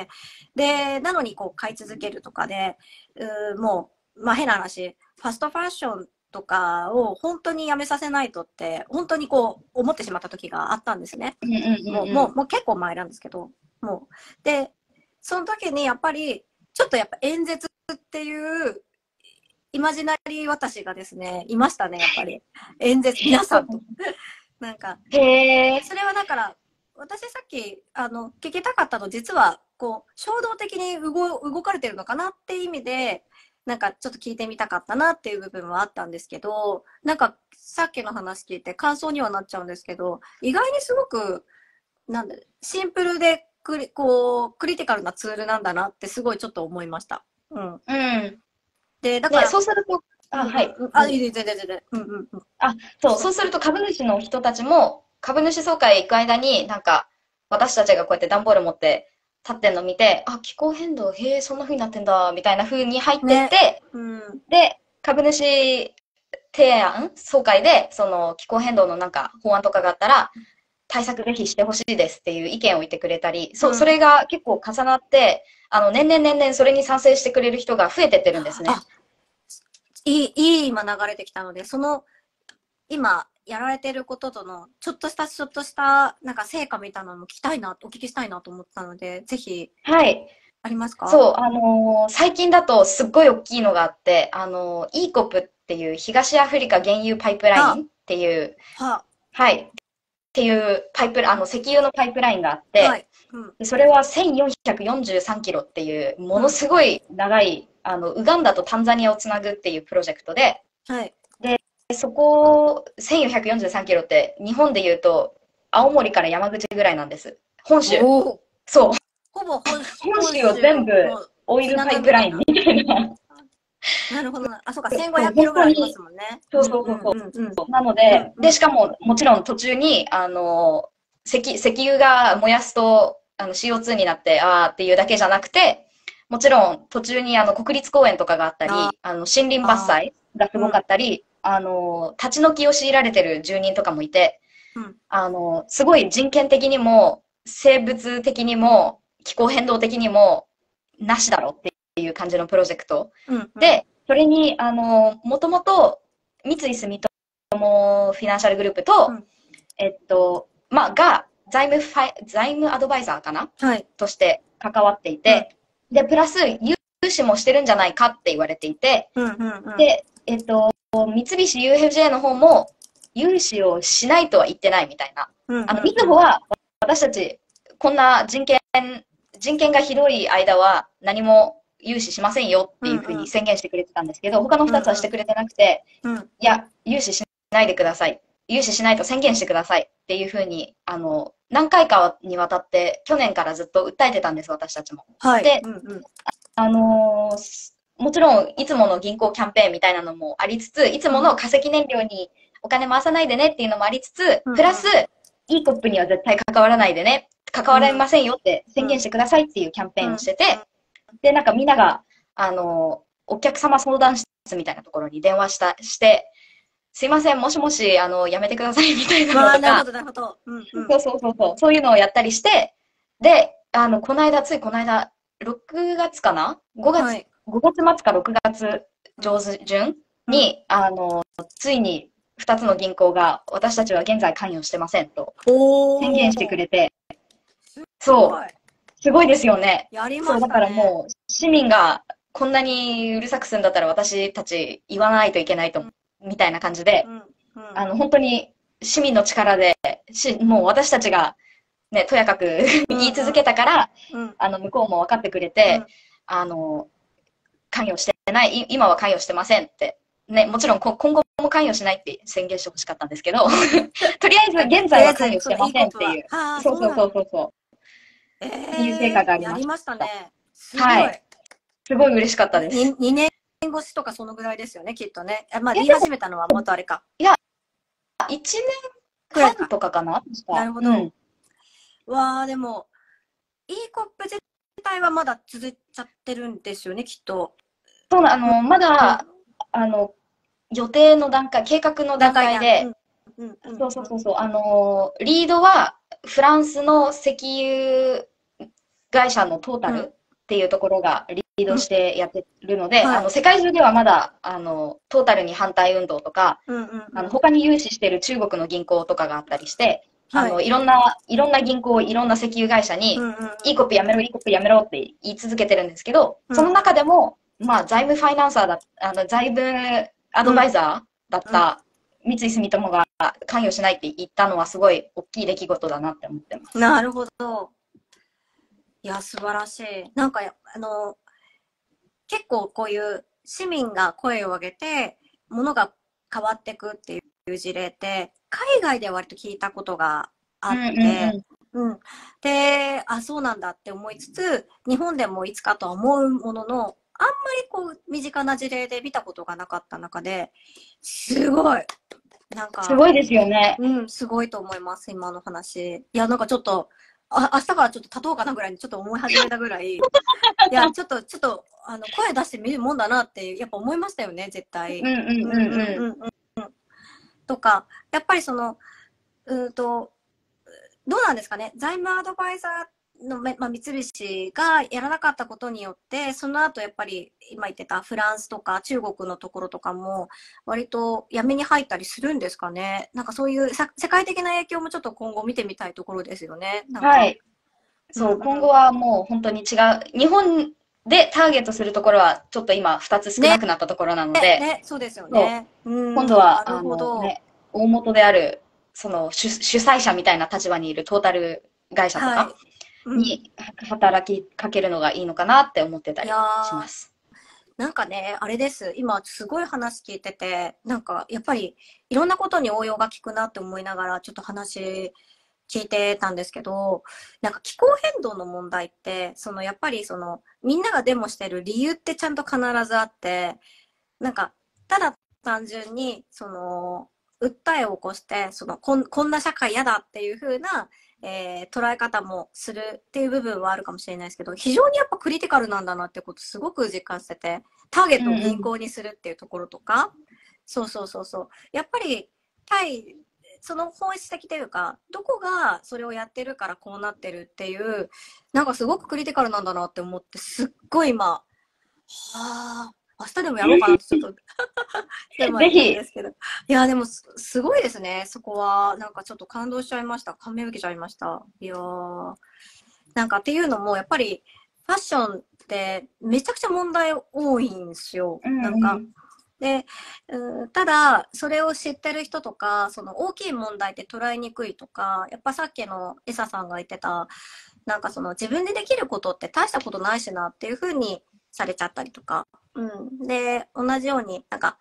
で、なのに買い続けるとかで、もう、まあ変な話、ファストファッションとかを本当にやめさせないとって、本当に思ってしまった時があったんですね。もう結構前なんですけど、もう。で、その時にやっぱり、ちょっとやっぱ演説っていうイマジナリー私がですね、いましたね、やっぱり。演説、皆さんと。なんか、それはだから、私さっき、聞きたかったの、実は、衝動的に動かれてるのかなっていう意味で、なんかちょっと聞いてみたかったなっていう部分はあったんですけど、なんかさっきの話聞いて感想にはなっちゃうんですけど、意外にすごく、シンプルでクリティカルなツールなんだなってすごいちょっと思いました。で、だから。 そうすると、はい。 全然。 そうすると株主の人たちも、株主総会行く間に、なんか、私たちがこうやって段ボール持って立ってんの見て、気候変動、へえ、そんな風になってんだ、みたいな風に入ってって、で、株主提案総会で、気候変動のなんか法案とかがあったら、対策ぜひしてほしいですっていう意見を言ってくれたり、それが結構重なって、年々それに賛成してくれる人が増えてってるんですね。 いい今流れてきたので、今やられてることとの、ちょっとした、なんか成果みたいなのもお聞きしたいなと思ったので、ぜひ。 はい。 ありますか？ そう、最近だとすっごい大きいのがあって、ECOP っていう東アフリカ原油パイプラインっていう、はい。っていう石油のパイプラインがあって、それは1443キロっていう、ものすごい長い、ウガンダとタンザニアをつなぐっていうプロジェクトで、で、そこ、1443キロって、日本で言うと、青森から山口ぐらいなんです。本州。そう。 ほぼ本州を全部、オイルパイプラインみたいな。 なるほどな。そうか、1500キロぐらいありますもんね。 そう。なので、しかも、もちろん途中に、石油が燃やすと、CO2 になって、っていうだけじゃなくて、もちろん途中に国立公園とかがあったり、森林伐採がすごかったり、立ち退きを強いられてる住人とかもいて、すごい人権的にも、生物的にも、気候変動的にも、なしだろっていう感じのプロジェクト。で、それに、もともと、三井住友フィナンシャルグループと、が、財務アドバイザーかな、として関わっていて、で、プラス、融資もしてるんじゃないかって言われていて、で、三菱 UFJ の方も、融資をしないとは言ってないみたいな。みずほは、私たち、こんな人権がひどい間は何も融資しませんよっていうふうに宣言してくれてたんですけど、他の2つはしてくれてなくて、いや、融資しないでください。 融資しないと宣言してくださいっていうふうに、何回かにわたって、去年からずっと訴えてたんです、私たちも。 はい。 で、 うんうん。 もちろん、いつもの銀行キャンペーンみたいなのもありつつ、いつもの化石燃料にお金回さないでねっていうのもありつつ、 うんうんプラス、いいコップには絶対関わらないでね、関わられませんよって宣言してくださいっていうキャンペーンをしてて、で、なんかみんなが、お客様相談室みたいなところに電話して、すいません、もしもし、やめてくださいみたいなのとか、 なるほど、なるほど。うんうん。 そういうのをやったりして、で、ついこの間、6月かな？ 5 月、 はい。 5月末か6月上旬に、ついに2つの銀行が私たちは現在関与してませんと宣言してくおー。 れて、 すごい。 そう、すごいですよね。そう、 やりましだからたね。 もう市民がこんなにうるさくするんだったら私たち言わないといけないと、みたいな感じで、 うん。うん。 本当に市民の力で、もう私たちがね、とやかく言い続けたから、 うん。 向こうも分かってくれうて、 ん。 関与してない、今は関与してませんって。ね、もちろん今後も関与しないって宣言してほしかったんですけど、とりあえず現在は関与しそのてまいいコップは。 せんっていう。 はあ、 そうそうそうなん。 そうそうそう。っていう成果がありましやりましたた。 ね。すごい。 はい。すごい嬉しかったです。 2年越しとかそのぐらいですよね、きっとね。まあ、 いや、 言い始めたのはもっとあれか。 いや、1年半くらいか。 とかかな確か。 なるほど。わあ、でも、いいコップ自体はまだ続いちゃってるんですよね、きっと。 そうな、まうん。 だ、予定の段階、計画の段階で、そう、リードはフランスの石油会社のトータルっていうところがリードしてやってるので、 はい。 世界中ではまだ、トータルに反対運動とか、他に融資してる中国の銀行とかがあったりして、 はい。 いろんな銀行、いろんな石油会社に、いいコピーやめろ、いいコピーやめろって言い続けてるんですけど、その中でも、まあ、財務ファイナンサー財務アドバイザーだった三井住友が関与しないって言ったのはすごい大きい出来事だなって思ってます。 なるほど。いや、素晴らしい。なんか、結構こういう市民が声を上げて、ものが変わっていくっていう事例って、海外で割と聞いたことがあって、で、あ、そうなんだって思いつつ、日本でもいつかとは思うものの、あんまりこう、身近な事例で見たことがなかった中で、すごい。なんか、 すごいですよね。 すごいと思います、今の話。いや、なんかちょっと、明日からちょっと立とうかなぐらいにちょっと思い始めたぐらい、いや、ちょっと、声出してみるもんだなって、やっぱ思いましたよね、絶対。とか、やっぱりどうなんですかね、財務アドバイザーの、まあ、三菱がやらなかったことによって、その後やっぱり今言ってたフランスとか中国のところとかも割と闇に入ったりするんですかね。なんかそういう世界的な影響もちょっと今後見てみたいところですよね。なんか、 はい。そう、今後はもう本当に違う。日本でターゲットするところはちょっと今2つ少なくなったところなので、 そうですよね。 今度は、 なるほど。 大元である、その主催者みたいな立場にいるトータル会社とかに働きかけるのがいいのかなって思ってたりします。 なんかね、あれです。今、すごい話聞いてて、なんか、やっぱり、いろんなことに応用が効くなって思いながら、ちょっと話聞いてたんですけど、なんか気候変動の問題って、やっぱりみんながデモしてる理由ってちゃんと必ずあって、なんか、ただ単純に、訴えを起こして、こんな社会嫌だっていう風な、捉え方もするっていう部分はあるかもしれないですけど、非常にやっぱクリティカルなんだなってことすごく実感してて、ターゲットを銀行にするっていうところとか、そう。やっぱり、その本質的というか、どこがそれをやってるからこうなってるっていう、なんかすごくクリティカルなんだなって思って、すっごい今、はあ、明日でもやろうかなってちょっとぜひ。 ですけど。いや、でもすごいですね、そこは。なんかちょっと感動しちゃいました。感銘受けちゃいました。いやー。なんかっていうのも、やっぱりファッションってめちゃくちゃ問題多いんですよ。なんか。で、ただ、それを知ってる人とか、その大きい問題って捉えにくいとか、やっぱさっきのエサさんが言ってた、なんか自分でできることって大したことないしなっていうふうにされちゃったりとか。で、同じように、なんか、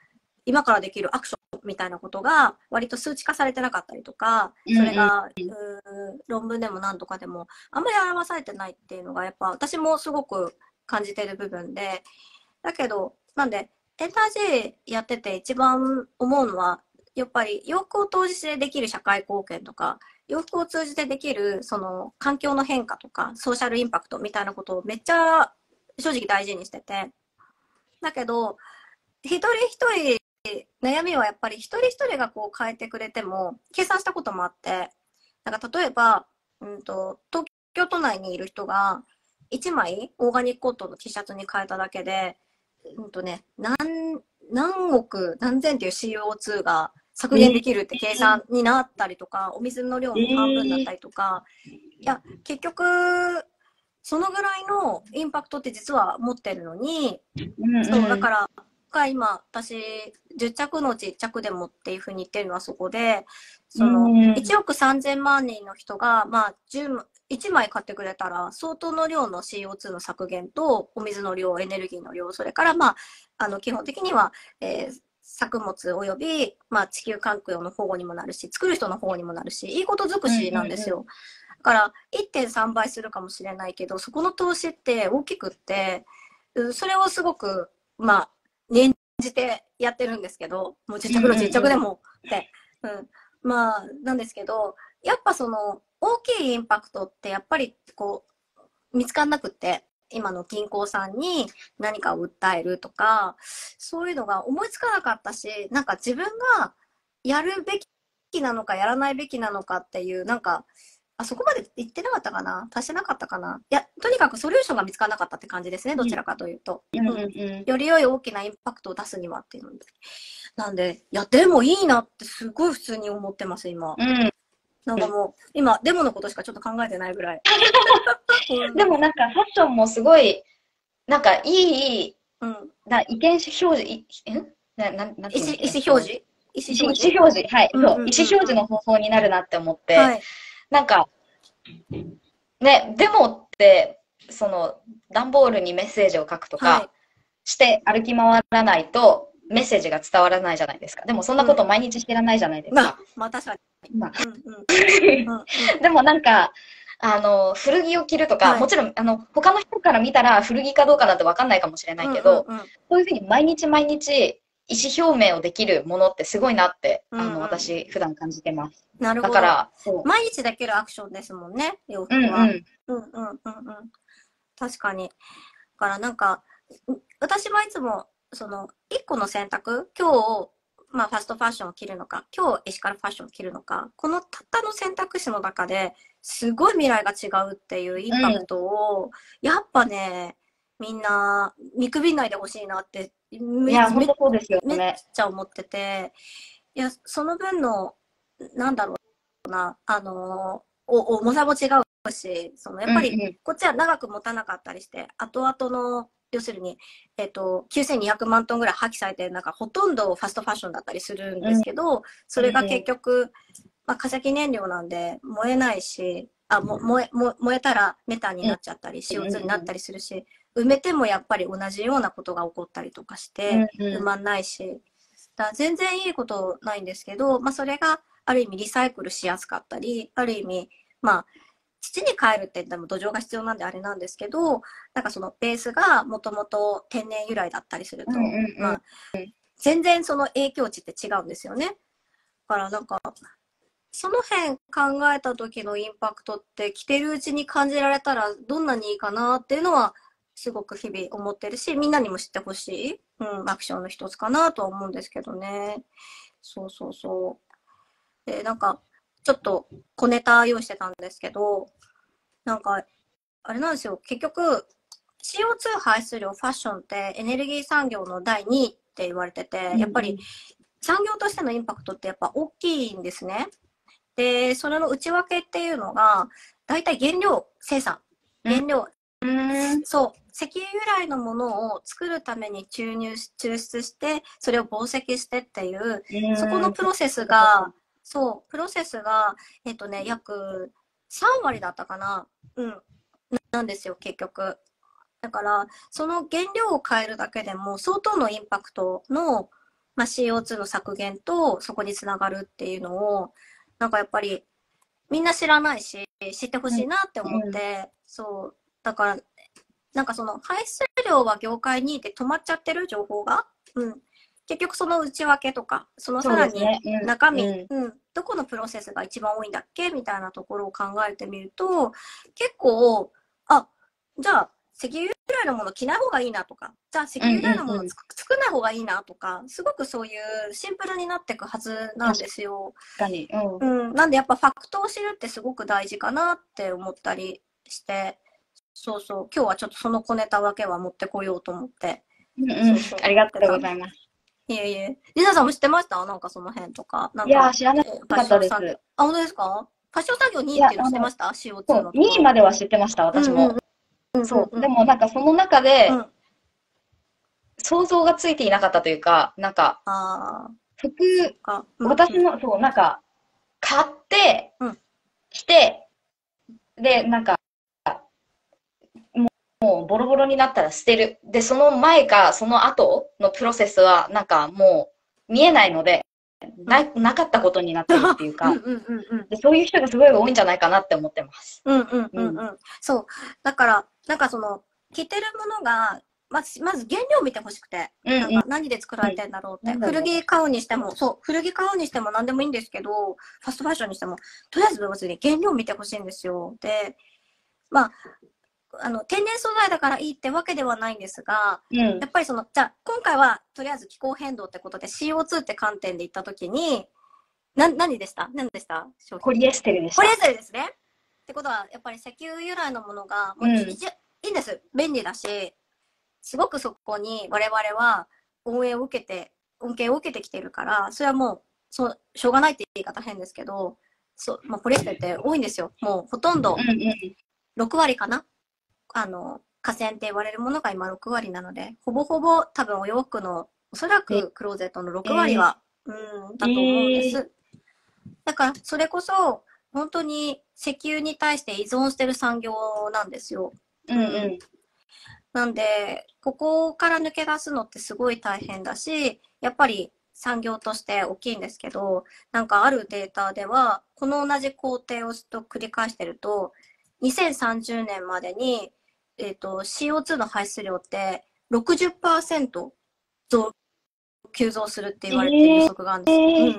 今からできるアクションみたいなことが割と数値化されてなかったりとか、それが、論文でも何とかでもあんまり表されてないっていうのがやっぱ私もすごく感じてる部分で、だけど、なんで、エンター J やってて一番思うのは、やっぱり洋服を通じてできる社会貢献とか、洋服を通じてできるその環境の変化とか、ソーシャルインパクトみたいなことをめっちゃ正直大事にしてて、だけど、一人一人悩みはやっぱり一人一人がこう変えてくれても、計算したこともあって、なんか例えば、東京都内にいる人が1枚オーガニックコットンの T シャツに変えただけで、何億何千っていう CO2 が削減できるって計算になったりとか、お水の量も半分だったりとか、いや、結局、そのぐらいのインパクトって実は持ってるのに、そう、だから、今、私、10着のうち1着でもっていうふうに言ってるのはそこで、その、1億3000万人の人が、まあ、1枚買ってくれたら、相当の量の CO2 の削減と、お水の量、エネルギーの量、それから、まあ、基本的には、作物及び、まあ、地球環境の保護にもなるし、作る人の保護にもなるし、いいこと尽くしなんですよ。だから、1.3 倍するかもしれないけど、そこの投資って大きくって、それをすごく、まあ、念じてやってるんですけど、もう10着の10着でもって。まあ、なんですけど、やっぱその、大きいインパクトってやっぱりこう、見つかんなくって、今の銀行さんに何かを訴えるとか、そういうのが思いつかなかったし、なんか自分がやるべきなのかやらないべきなのかっていう、なんか、そこまで言ってなかったかな、足してなかったかな。いや、とにかくソリューションが見つからなかったって感じですね、どちらかというと。より良い大きなインパクトを出すにはっていうので。なんで、いや、でもいいなってすごい普通に思ってます、今。なんかもう、今、デモのことしかちょっと考えてないぐらい。 でもなんかファッションもすごい、なんかいい、意見表示、なんていうんですか、 意思表示意思表示、はい、そう、意思表示の方法になるなって思って、なんか、ね、デモって、その、段ボールにメッセージを書くとかして歩き回らないと、メッセージが伝わらないじゃないですか。でもそんなこと毎日してらんないじゃないですか。 まあ確かに。 でもなんか、古着を着るとか、もちろん、他の人から見たら古着かどうかなんてわかんないかもしれないけど、そういうふうに毎日毎日意思表明をできるものってすごいなって、私普段感じてます。 なるほど。だから、毎日できるアクションですもんね、洋服は。確かに。だからなんか、私はいつも、その、一個の選択、今日、まあ、ファストファッションを着るのか、今日エシカルファッションを着るのか、このたったの選択肢の中ですごい未来が違うっていうインパクトを、やっぱね、みんな見くびんないでほしいなってめっちゃ思ってて、いや、その分の、なんだろうな、重さも違うし、そのやっぱりこっちは長く持たなかったりして、後々の要するに、9200万トンぐらい破棄されて、なんかほとんどファストファッションだったりするんですけど、それが結局、まあ、化石燃料なんで燃えないし、燃えたらメタンになっちゃったり、CO2 になったりするし、埋めてもやっぱり同じようなことが起こったりとかして、埋まんないし、だ全然いいことないんですけど、まあ、それがある意味リサイクルしやすかったり、ある意味、まあ、土に帰るって言っても土壌が必要なんであれなんですけど、なんかそのベースがもともと天然由来だったりすると、まあ、全然その影響値って違うんですよね。だからなんか、その辺考えた時のインパクトって着てるうちに感じられたらどんなにいいかなっていうのはすごく日々思ってるし、みんなにも知ってほしい、アクションの一つかなとは思うんですけどね。そうそうそう。で、なんか、ちょっと小ネタ用意してたんですけど、なんか、あれなんですよ、結局、CO2 排出量ファッションってエネルギー産業の第2位って言われてて、やっぱり産業としてのインパクトってやっぱ大きいんですね。で、それの内訳っていうのが、大体原料生産。原料。そう。石油由来のものを作るために抽出して、それを紡績してっていう、そこのプロセスが、そう、プロセスが、約3割だったかな。なんですよ、結局。だから、その原料を変えるだけでも、相当のインパクトのまあ、CO2 の削減とそこにつながるっていうのを、なんかやっぱりみんな知らないし、知ってほしいなって思って、そう。だから、なんかその排出量は業界にで止まっちゃってる情報が、うん。結局その内訳とか、そのさらに中身、どこのプロセスが一番多いんだっけみたいなところを考えてみると、結構、あ、じゃあ、石油由来のもの着ない方がいいなとか、じゃあ石油由来のもの作んない方がいいなとか、すごくそういうシンプルになっていくはずなんですよ。 確かに。 なんでやっぱファクトを知るってすごく大事かなって思ったりして、そうそう、今日はちょっとその小ネタだけは持ってこようと思って。 ありがとうございます。 いえいえ。リナさんも知ってました？なんかその辺とか。なんかいや、知らなかったです。 あ、本当ですか？ファッション作業2位っていうの知ってました？ CO2 の。 2位までは知ってました、私も。そう。でもなんかその中で、想像がついていなかったというか、なんか、私の、そう、なんか、買って、着て、で、なんか、もうボロボロになったら捨てる。で、その前かその後のプロセスは、なんかもう見えないので、なかったことになってるっていうか、でそういう人がすごい多いんじゃないかなって思ってます。 そう。だから、なんかその、着てるものが、まず原料を見てほしくて、なんか何で作られてんだろうって。古着買うにしても、そう、古着買うにしても何でもいいんですけど、ファストファッションにしても、とりあえずまずね、原料を見てほしいんですよ。で、まあ、天然素材だからいいってわけではないんですが、やっぱりその、じゃあ、今回はとりあえず気候変動ってことで CO2 って観点で言ったときに、何でした？ ポリエステルでした。 ポリエステルですね。ってことは、やっぱり石油由来のものが、もういいんです。便利だし、すごくそこに我々は恩恵を受けてきてるから、それはもう、しょうがないって言い方変ですけど、まあ、ポリエステルって多いんですよ。もうほとんど6割かな。河川って言われるものが今6割なので、ほぼほぼ多分お洋服の、おそらくクローゼットの6割は、だと思うんです。だから、それこそ、本当に石油に対して依存してる産業なんですよ。なんで、ここから抜け出すのってすごい大変だし、やっぱり産業として大きいんですけど、なんかあるデータでは、この同じ工程を繰り返してると、2030年までに、CO2 の排出量って60%急増するって言われてる予測があるんです。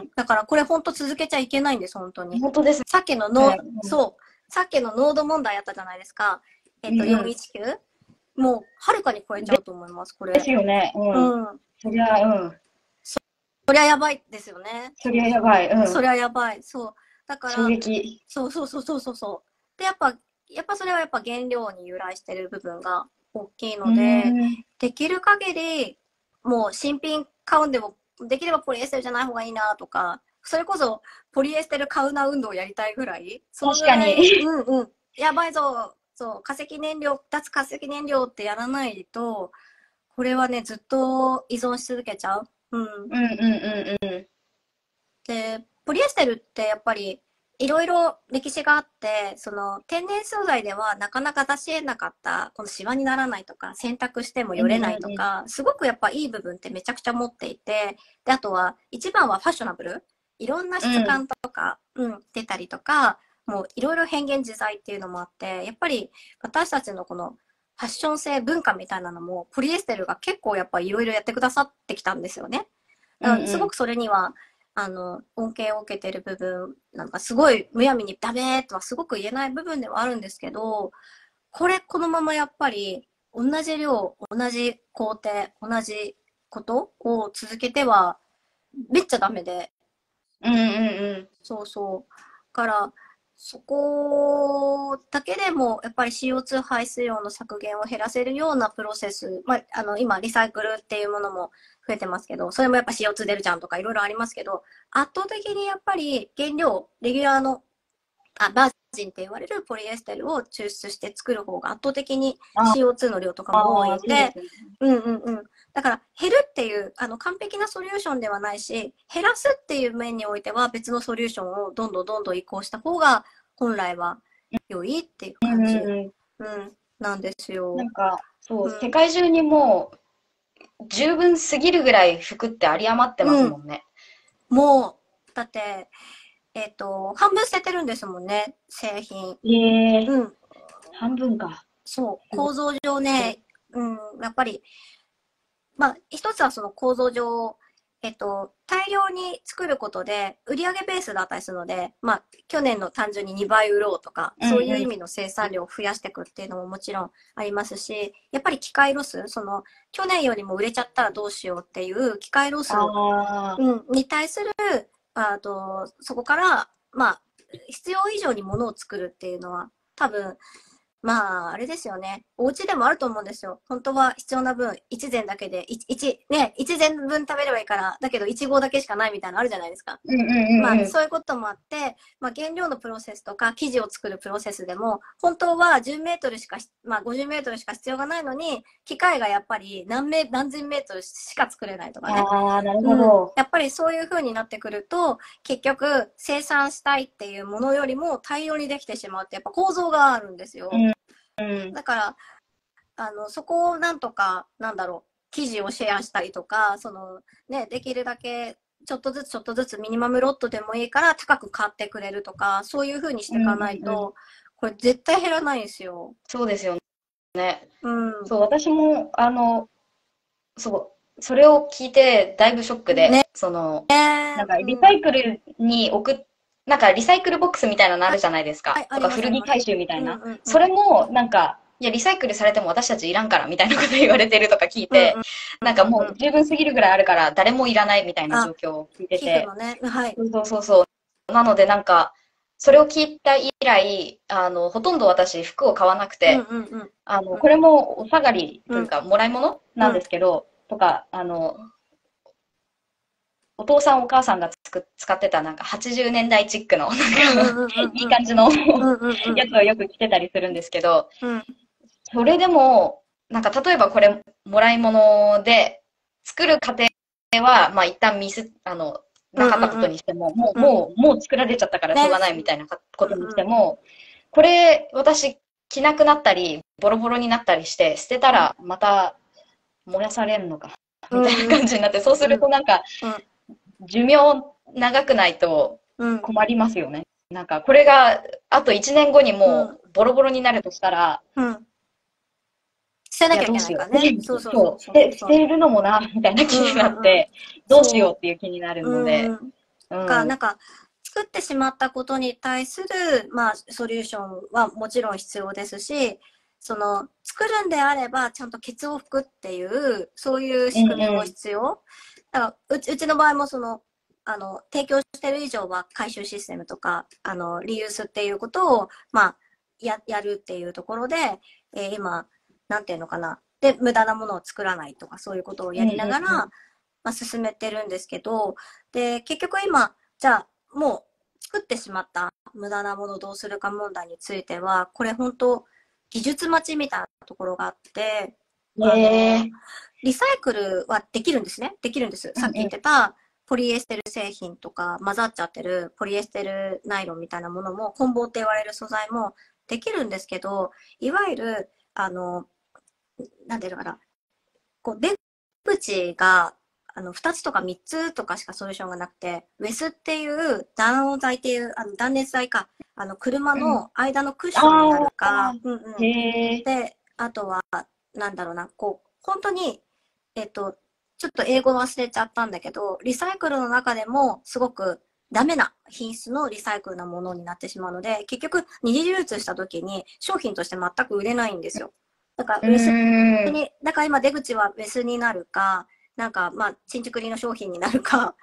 だからこれ本当続けちゃいけないんです、本当に。 本当です。 さっきの濃度問題あったじゃないですか。419。もう、はるかに超えちゃうと思います、これ。 ですよね。そりゃやばいですよね。 そりゃやばい。 そりゃやばい。そう。だから、 衝撃。 そう。で、やっぱそれはやっぱ原料に由来してる部分が大きいので、できる限り、もう新品買うんでも、できればポリエステルじゃない方がいいなとか、それこそポリエステル買うな運動をやりたいぐらい。 確かに。 やばいぞ。そう、脱化石燃料ってやらないと、これはね、ずっと依存し続けちゃう。で、ポリエステルってやっぱりいろいろ歴史があって、その天然素材ではなかなか出し得なかった、このシワにならないとか、洗濯してもよれないとか、すごくやっぱいい部分ってめちゃくちゃ持っていて、で、あとは一番はファッショナブル。いろんな質感とか、出たりとか、もういろいろ変幻自在っていうのもあって、やっぱり私たちのこのファッション性文化みたいなのも、ポリエステルが結構やっぱいろいろやってくださってきたんですよね。すごくそれには、恩恵を受けてる部分、なんかすごいむやみにダメとはすごく言えない部分ではあるんですけど、このままやっぱり同じ量、同じ工程、同じことを続けてはめっちゃダメで。そう。から、そこだけでもやっぱり CO2 排出量の削減を減らせるようなプロセス、まあ、今リサイクルっていうものも増えてますけど、それもやっぱ CO2 出るじゃんとかいろいろありますけど、圧倒的にやっぱり原料、レギュラーの、バージンって言われるポリエステルを抽出して作る方が圧倒的に CO2 の量とかも多いので、だから減るっていう完璧なソリューションではないし、減らすっていう面においては別のソリューションをどんどん移行した方が本来は良いっていう感じ、なんですよ。 なんかそう、世界中にもう十分すぎるぐらい服って有り余ってますもんね。 もう、だって、半分捨ててるんですもんね、製品。うん。 半分か。 そう、構造上ね、やっぱり、まあ、一つはその構造上、大量に作ることで、売上ベースだったりするので、まあ、去年の単純に2倍売ろうとか、そういう意味の生産量を増やしていくっていうのももちろんありますし、やっぱり機械ロス、去年よりも売れちゃったらどうしようっていう機械ロス、に対する、そこから、まあ、必要以上に物を作るっていうのは、多分、まあ、あれですよね。お家でもあると思うんですよ。本当は必要な分、一膳だけで、一膳分食べればいいから、だけど一合だけしかないみたいなのあるじゃないですか。まあ、そういうこともあって、まあ、原料のプロセスとか、生地を作るプロセスでも、本当は10メートルしか、まあ、50メートルしか必要がないのに、機械がやっぱり何千メートルしか作れないとかね。 ああ、なるほど。 やっぱりそういう風になってくると、結局、生産したいっていうものよりも大量にできてしまうって、やっぱ構造があるんですよ。だから、そこをなんとか、記事をシェアしたりとか、できるだけ、ちょっとずつミニマムロットでもいいから高く買ってくれるとか、そういう風にしていかないと、これ絶対減らないんですよ。 そうですよね。そう、私も、それを聞いてだいぶショックで、なんかリサイクルになんかリサイクルボックスみたいなのあるじゃないですか。とか古着回収みたいな。それも、なんか、いや、リサイクルされても私たちいらんからみたいなこと言われてるとか聞いて、なんかもう十分すぎるぐらいあるから誰もいらないみたいな状況を聞いてて。そう。なのでなんか、それを聞いた以来、ほとんど私服を買わなくて、これもお下がりというか、もらい物なんですけど、とか、お父さんお母さんが使ってたなんか80年代チックの、なんかいい感じのやつをよく着てたりするんですけど、それでも、なんか例えばこれもらい物で作る過程は、まあ一旦なかったことにしても、もう作られちゃったからしょうがないみたいなことにしても、これ私着なくなったり、ボロボロになったりして、捨てたらまた燃やされるのか、みたいな感じになって、そうするとなんか、寿命長くないと困りますよね。なんか、これがあと1年後にもうボロボロになるとしたら、 捨てなきゃいけないからね。 そう。捨てるのもな、みたいな気になって、どうしようっていう気になるので。 なんか、作ってしまったことに対する、まあ、ソリューションはもちろん必要ですし、作るんであれば、ちゃんとケツを拭くっていう、そういう仕組みも必要。だからうちの場合も提供してる以上は回収システムとか、リユースっていうことを、まあ、やるっていうところで、今、なんていうのかな。で、無駄なものを作らないとか、そういうことをやりながら、まあ、進めてるんですけど、で、結局今、じゃあ、もう作ってしまった無駄なものをどうするか問題については、これ本当、技術待ちみたいなところがあって、リサイクルはできるんですね。できるんです。さっき言ってた、ポリエステル製品とか混ざっちゃってるポリエステルナイロンみたいなものも、混紡って言われる素材もできるんですけど、いわゆる、なんていうのかな、出口が、2つとか3つとかしかソリューションがなくて、ウェスっていう断熱材っていう、断熱材か、車の間のクッションになるか、で、あとは、なんだろうな、本当に、ちょっと英語忘れちゃったんだけど、リサイクルの中でもすごくダメな品質のリサイクルなものになってしまうので、結局二次流通した時に商品として全く売れないんですよ。だからだから今出口はウェスになるか、なんかまあ、新築売りの商品になるか、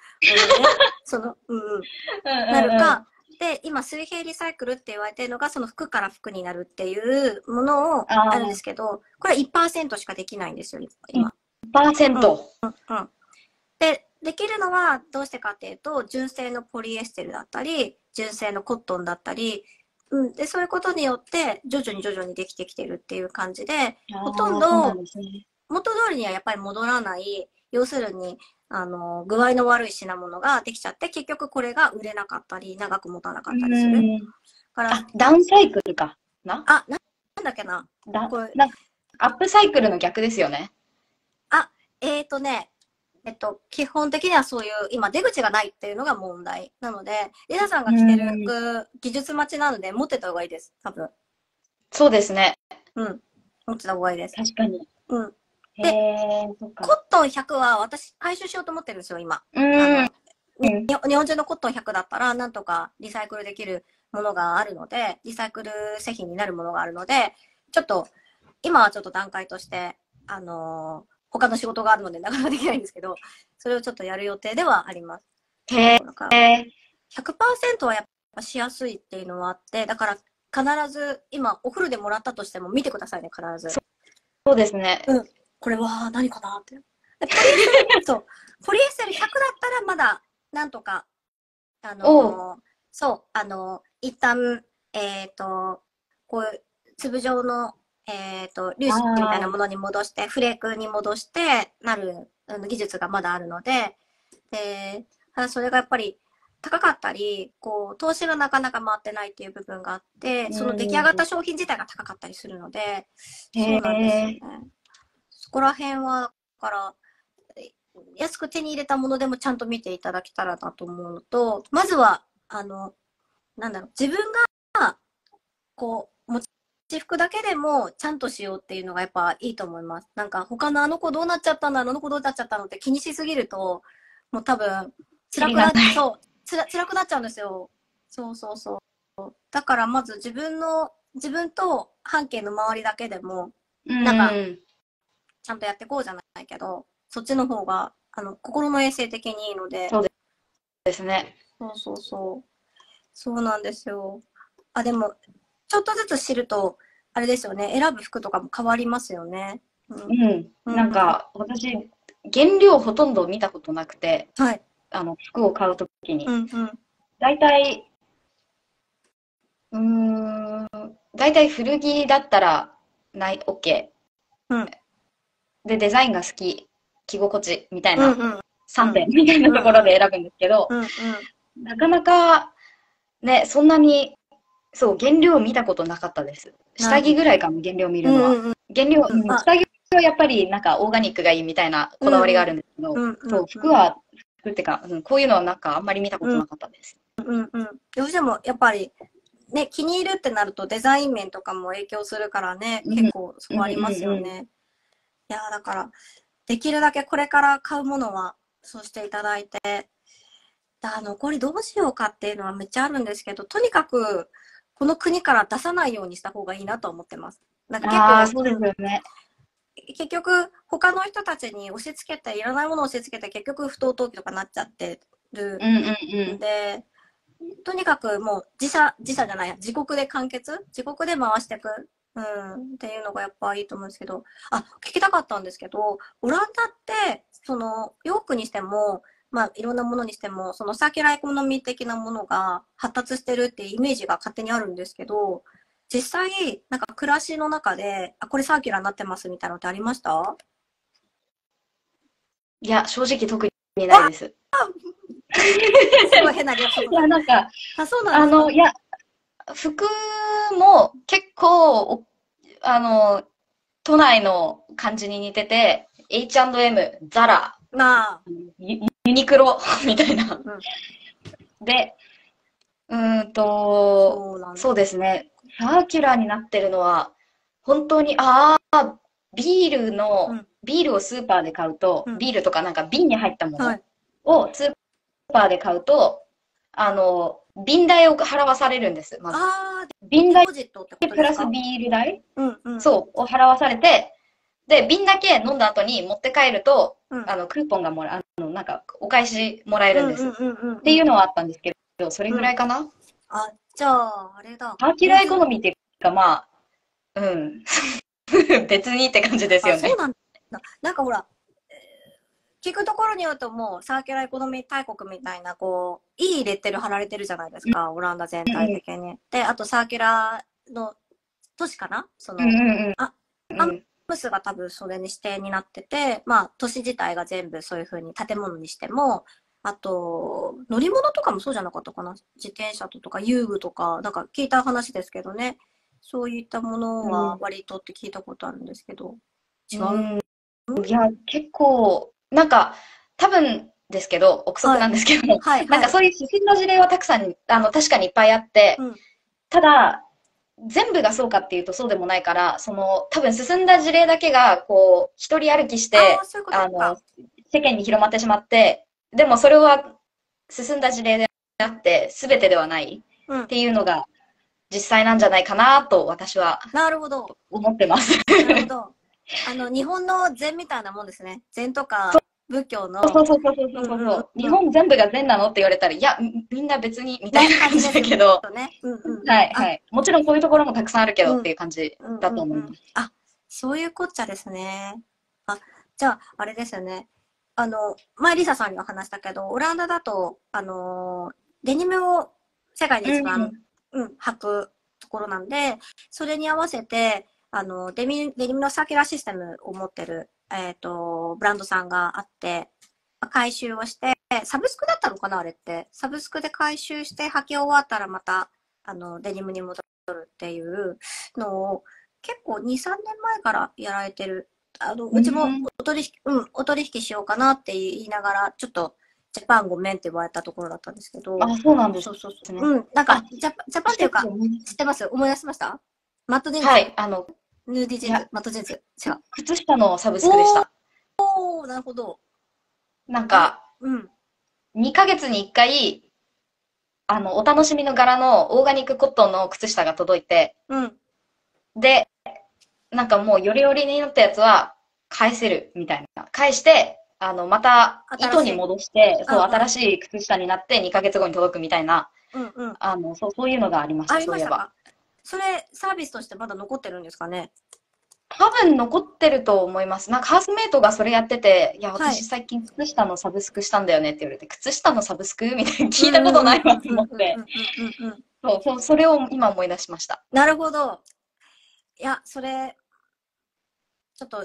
なるか、で、今、水平リサイクルって言われてるのが、その服から服になるっていうものをあるんですけど、これは 1% しかできないんですよ、今。 1%。 で、できるのはどうしてかっていうと、純正のポリエステルだったり、純正のコットンだったり、で、そういうことによって、徐々にできてきてるっていう感じで、ほとんど、元通りにはやっぱり戻らない、要するに、具合の悪い品物ができちゃって、結局これが売れなかったり、長く持たなかったりする。 ダウンサイクルかな。 なんだっけな。 アップサイクルの逆ですよね。 基本的にはそういう、今出口がないっていうのが問題なので、リナさんが着てる技術待ちなので、持ってた方がいいです、多分。 そうですね。 うん。持ってた方がいいです。 確かに。 うん。 へで、 え、そっか。 コットン100は私回収しようと思ってるんですよ、今。日本中のコットン100だったら、なんとかリサイクルできるものがあるので、リサイクル製品になるものがあるので、ちょっと、今はちょっと段階として、他の仕事があるのでなかなかできないんですけど、それをちょっとやる予定ではあります。 へえ。 100% はやっぱしやすいっていうのはあって、だから必ず、今お風呂でもらったとしても見てくださいね、必ず。 そうですね。 うん。これは何かなって。そう。ポリエステル100だったらまだ、なんとか、そう、一旦、こういう粒状の、粒子みたいなものに戻して、フレークに戻してなる技術がまだあるので、で、ただそれがやっぱり高かったり、こう、投資がなかなか回ってないっていう部分があって、その出来上がった商品自体が高かったりするので、そうなんですよね。そこら辺は、から、安く手に入れたものでもちゃんと見ていただけたらなと思うのと、まずは、自分が、こう、持ち服だけでもちゃんとしようっていうのがやっぱいいと思います。なんか他のあの子どうなっちゃったんだ、あの子どうなっちゃったのって気にしすぎると、もう多分、辛くなっちゃうんですよ。そうそうそう。だからまず自分と半径の周りだけでも、なんか、ちゃんとやっていこうじゃないけど、そっちの方が、心の衛生的にいいので。 そうですね。 そうそうそう。そうなんですよ。あ、でも、ちょっとずつ知ると、あれですよね。選ぶ服とかも変わりますよね。 なんか、私、原料ほとんど見たことなくて、 はい。 服を買うときに。 うんうん。 大体、大体古着だったら、OK。 うん。 で、デザインが好き、着心地みたいなうんうん。 3点みたいなところで選ぶんですけど、 うんうん。 なかなかね、そんなに、そう、原料見たことなかったです。下着ぐらいかも、原料見るのは。原料、下着はやっぱりなんかオーガニックがいいみたいなこだわりがあるんですけど、そう、服ってか、こういうのはなんかあんまり見たことなかったです。 どうしてもやっぱり、ね、気に入るってなるとデザイン面とかも影響するからね、結構そこありますよね。いやだから、できるだけこれから買うものは、そうしていただいて、残りどうしようかっていうのはめっちゃあるんですけど、とにかく、この国から出さないようにした方がいいなと思ってます。なんか結構、 そうですよね。 結局、他の人たちに押し付けて、いらないものを押し付けて、結局不当投棄とかなっちゃってるんで、とにかくもう自社じゃない、自国で完結自国で回していく。っていうのがやっぱいいと思うんですけど、聞きたかったんですけど、オランダって、洋服にしても、まあ、いろんなものにしても、そのサーキュラーエコノミー的なものが発達してるっていうイメージが勝手にあるんですけど、実際、なんか暮らしの中で、これサーキュラーになってますみたいなのってありました？ いや、正直特にないです。すごい変なリアクション。 いや、なんか、 そうなんですか？ いや、服も結構、都内の感じに似てて、H&M、ザラ、ユニクロみたいな。で、そうですね。サーキュラーになってるのは、本当に、ビールをスーパーで買うと、ビールとかなんか瓶に入ったものをスーパーで買うと、瓶代を払わされるんです、まず。瓶代プラスビール代、そう、を払わされて、で、瓶だけ飲んだ後に持って帰ると、クーポンがなんか、お返しもらえるんです。っていうのはあったんですけど、それぐらいかな。 じゃあ、あれだ。 サーキュラーエコノミーっていうか、まあ、別にって感じですよね。 そうなんだ。なんかほら、聞くところによるともうサーキュラーエコノミー大国みたいな、こう、いいレッテル貼られてるじゃないですか、オランダ全体的に。で、あとサーキュラーの都市かなアムスが多分それに指定になってて、まあ、都市自体が全部そういう風に建物にしても、あと、乗り物とかもそうじゃなかったかな。自転車とか遊具とか、なんか聞いた話ですけどね。そういったものは割とって聞いたことあるんですけど、違ういや、結構、なんか、多分ですけど、憶測なんですけど、 はい、 なんはい。 かそういう進んだ事例はたくさん、確かにいっぱいあって、 うん。 ただ、全部がそうかっていうとそうでもないから、多分進んだ事例だけが、こう、一人歩きしああ、 て、 そういうことか。 世間に広まってしまって、でもそれは進んだ事例であって、全てではないうん。 っていうのが実際なんじゃないかなと私はなるほど。 思ってます。 なるほど。日本の禅みたいなもんですね。禅とか仏教の、 そうそうそうそううんうんうんそうそう。日うん。 本全部が善なのって言われたら、いや、みんな別にみたいね、 な感じ感じですよだけど、 ね。うんうんうん。 はいはい。もちろんこういうところもたくさんあるけどうん。 っていう感じうんだうんうん。 と思います。 あ、そういうこっちゃですね。あ、じゃあ、あれですよね。前リサさんには話したけど、オランダだと、デニムを世界でうん一番、 うん。 履くところなんで、それに合わせて、デニムのサーキュラーシステムを持ってる、ブランドさんがあって、回収をして、サブスクだったのかなあれって。サブスクで回収して履き終わったらまた、デニムに戻るっていうのを、結構2、3年前からやられてる。 ううちもん。 お取引しようかなって言いながら、ちょっと、ジャパンごめんって言われたところだったんですけど、 あ、そうなんですそうそうそう。 ね。 なんか、 あ、 ジャパンっていう一つか、 思い出し知ってます思い出しましたマットジーンズはい、 ヌーディージいや、 ーンズマットジーンズ違う。 靴下のサブスクでしおた。 ー、なるほど。あれなんか、 うん。 2ヶ月に1回、お楽しみの柄のオーガニックコットンの靴下が届いて、 うん。 で、なんかもうよりよりになったやつは返せるみたいな。返して、また糸に新しい。 戻して、そう、 うんうん。 新しい靴下になって2ヶ月後に届くみたいな、 うんうん。 そういうのがありましあた、そういえば。 りましたかそれ、サービスとしてまだ残ってるんですかね多分残ってると思います。なんかハースメイトがそれやってて、いや、 はい。 私最近靴下のサブスクしたんだよねって言われて、靴下のサブスクみたいなうん聞いたことないわとうんうんうん思って、 うんうんうんうんうん。 それを今思い出しました。 なるほど。いや、それ、ちょっと、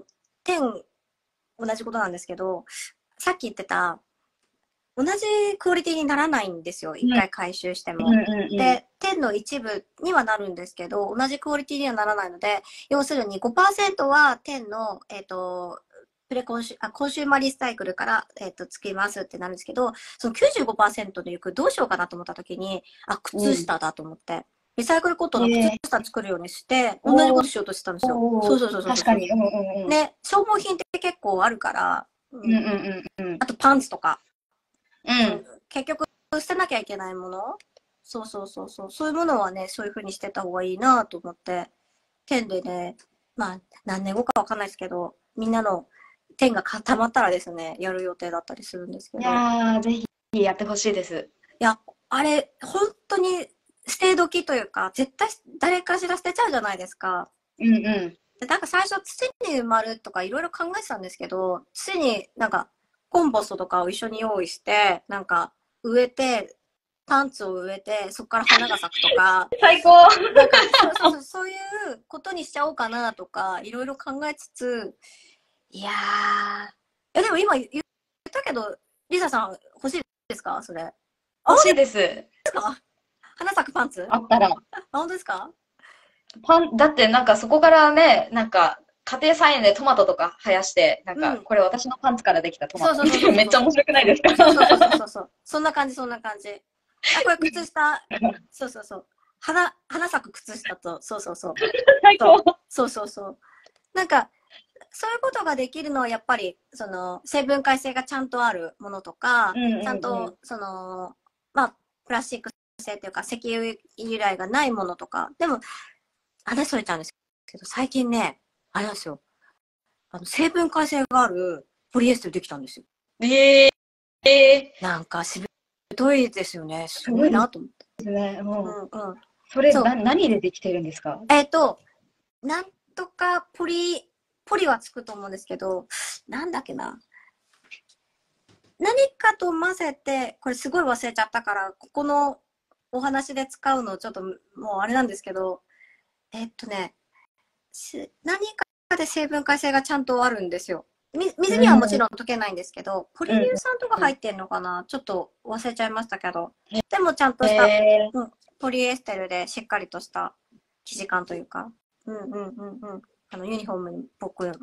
同じことなんですけど、さっき言ってた、同じクオリティにならないんですよ。 うん、 一回回収してうん、 も。 うん、 で、10の一部にはなるんですけど、同じクオリティにはならないので、要するに5%は10の、プレコンシュ、コンシューマーリサイクルから、つきますってなるんですけど、その95%の行くどうしようかなと思った時に、あ、 うん。 靴下だと思って。リサイクルコットンの靴えー、 下作るようにして、同じおー、 ことしようとしてたんですよ。 おー、 そうそうそうそうそう。 確かに、うん、うん、うん。 ね、消耗品って結構あるから、 うん、うん、 うん。 うん、うん。 あとパンツとか。 うん。 うん、結局、捨てなきゃいけないものそうそうそうそう。そういうものはね、そういう風にしてた方がいいなと思って、天でね、まあ、何年後かわかんないですけど、みんなの天が固まったらですね、やる予定だったりするんですけいど、 やー、ぜひやってほしいです。 いや、あれ、本当に捨て時というか、絶対誰かしら捨てちゃうじゃないですか。 うん、うん。 でなんか最初土に埋まるとかいろいろ考えてたんですけど、土になんかコンポストとかを一緒に用意して、なんか植えて、パンツを植えて、そこから花が咲くとか、 最高。 なんかそういうことにしちゃおうかなとか、いろいろ考えつつ、いやでも今言ったけど、リサさん欲しいですかそれ。あ、本当で欲しいです。 すか花咲くパンツあったら。 あ、本当ですかだってなんかそこからね、なんか家庭菜園でトマトとか生やして、なんうん。 かこれ私のパンツからできたトマトみたいな、 そうそうそうそうめっちゃ面そうそう。 白くないですか？ そんな感じ、そんな感じ。あ、これ靴下、そうそうそう。花咲く靴下と、そうそうそう。 最そう、 高。 そうそうそう。なんか、そういうことができるのはやっぱり、成分解性がちゃんとあるものとか、 うん、 ちゃんうん、うん。 と、まあ、プラスチック性っていうか、石油由来がないものとか。でも、話それちゃうんですけど、最近ね、あれなんですよ。成分解性があるポリエステルできたんですよ。 ええなんか、しぶといですよね。すごいすごいでなと思って。 すね。うん。 うんうん。 それ、 そう。 何でできてるんですか？ なんとかポリはつくと思うんですけど、なんだっけな。何かと混ぜて、これすごい忘れちゃったから、ここのお話で使うのちょっともうあれなんですけど、ね、何かで成分解性がちゃんとあるんですよ。水にはもちうん、 ろん溶けないんですけど、ポリうん、 乳酸とかうん。 入ってんのかなちょっと忘れちゃいましたけど。でもちゃんとした、 えうん、ポリエステルでしっかりとした生地感というか、うんうんうんうん。ユニフォームに僕も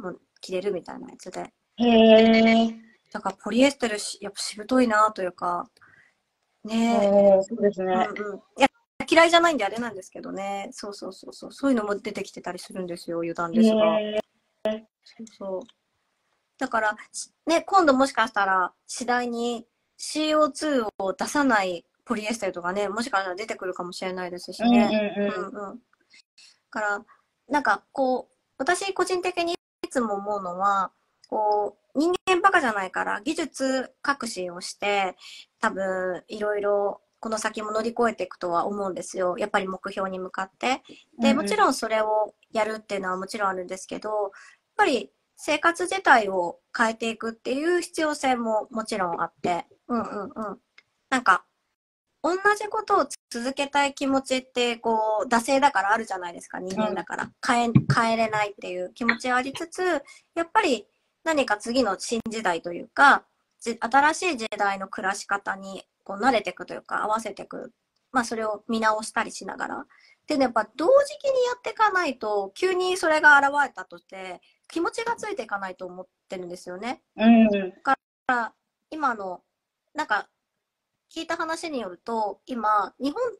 着れるみたいなやつで。 へえ。 だからポリエステルやっぱしぶといなというか、ね。 そうですね。 うん。いや、嫌いじゃないんであれなんですけどね。そういうのも出てきてたりするんですよ、余談ですが。 へそう。だから、ね、今度もしかしたら次第に CO2 を出さないポリエステルとかね、もしかしたら出てくるかもしれないですしね。だから、なんかこう、私個人的にいつも思うのは、こう、人間バカじゃないから技術革新をして、多分いろいろこの先も乗り越えていくとは思うんですよ。やっぱり目標に向かって。で、もちろんそれをやるっていうのはもちろんあるんですけど、やっぱり生活自体を変えていくっていう必要性ももちろんあって、なんか、同じことを続けたい気持ちって、こう、惰性だからあるじゃないですか、人間だから。変えれないっていう気持ちはありつつ、やっぱり何か次の新時代というか、新しい時代の暮らし方にこう慣れていくというか、合わせていく。まあ、それを見直したりしながら。で、やっぱ同時期にやっていかないと、急にそれが現れたとして、気持ちがついていかないと思ってるんですよね。だから今の、なんか、聞いた話によると、今、日本って、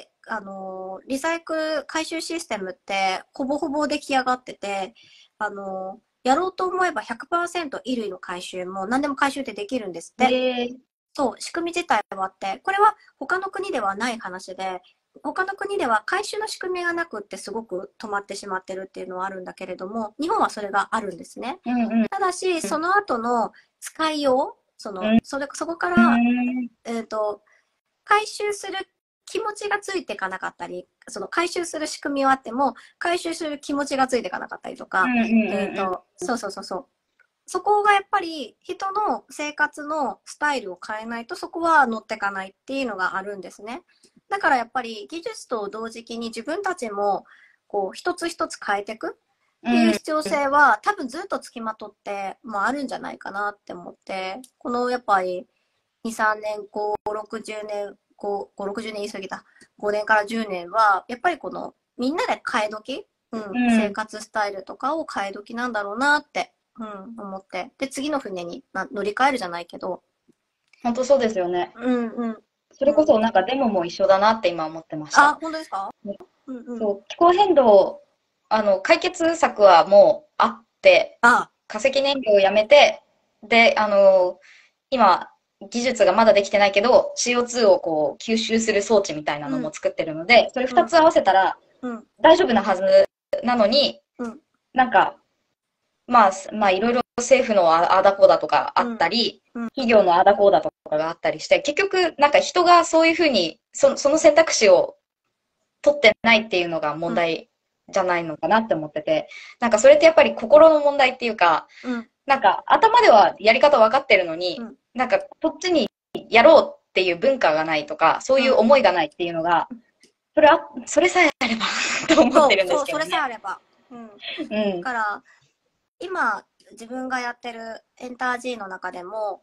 リサイクル回収システムってほぼほぼ出来上がってて、やろうと思えば100%衣類の回収も何でも回収ってできるんですって。そう、仕組み自体はあって、これは他の国ではない話で、他の国では回収の仕組みがなくってすごく止まってしまってるっていうのはあるんだけれども、日本はそれがあるんですね。ただし、その後の使いよう、そこから、回収する気持ちがついていかなかったり、その回収する仕組みはあっても、回収する気持ちがついていかなかったりとか、そこがやっぱり人の生活のスタイルを変えないとそこは乗っていかないっていうのがあるんですね。だからやっぱり技術と同時期に自分たちもこう一つ一つ変えていくっていう必要性は多分ずっとつきまとってもあるんじゃないかなって思って、このやっぱり2、3年、5、60年、5、60年言い過ぎた。5年から10年は、やっぱりこのみんなで変え時、生活スタイルとかを変え時なんだろうなって思って。で、次の船に乗り換えるじゃないけど。 本当そうですよね。 うん。 それこそなんかデモも一緒だなって今思ってました。 あ、本当ですか？ そう、気候変動、解決策はもうあって、化石燃料をやめて、で、今、技術がまだできてないけど、CO2 をこう吸収する装置みたいなのも作ってるので、それ2つ合わせたら大丈夫なはずなのに、なんか、まあ、いろいろ政府のあだこうだとかあったり、企業のあだこうだとかがあったりして、結局、なんか人がそういうふうに、その選択肢を取ってないっていうのが問題じゃないのかなって思ってて、なんかそれってやっぱり心の問題っていうか、なんか頭ではやり方分かってるのに、なんかこっちにやろうっていう文化がないとか、そういう思いがないっていうのが、それさえあればと思ってるんですけどね。 それさえあれば。だから、今、自分がやってるエンター G の中でも、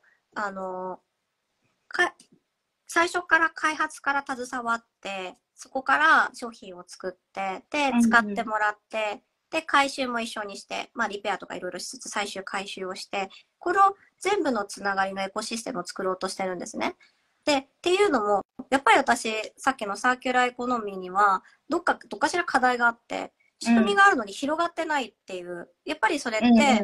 最初から開発から携わって、そこから商品を作って、で、使ってもらって、で、回収も一緒にして、まあ、リペアとかいろいろしつつ最終回収をして、この全部のつながりのエコシステムを作ろうとしてるんですね。で、っていうのも、やっぱり私、さっきのサーキュラーエコノミーには、どっかしら課題があって、仕組みがあるのに広がってないっていう、やっぱりそれって、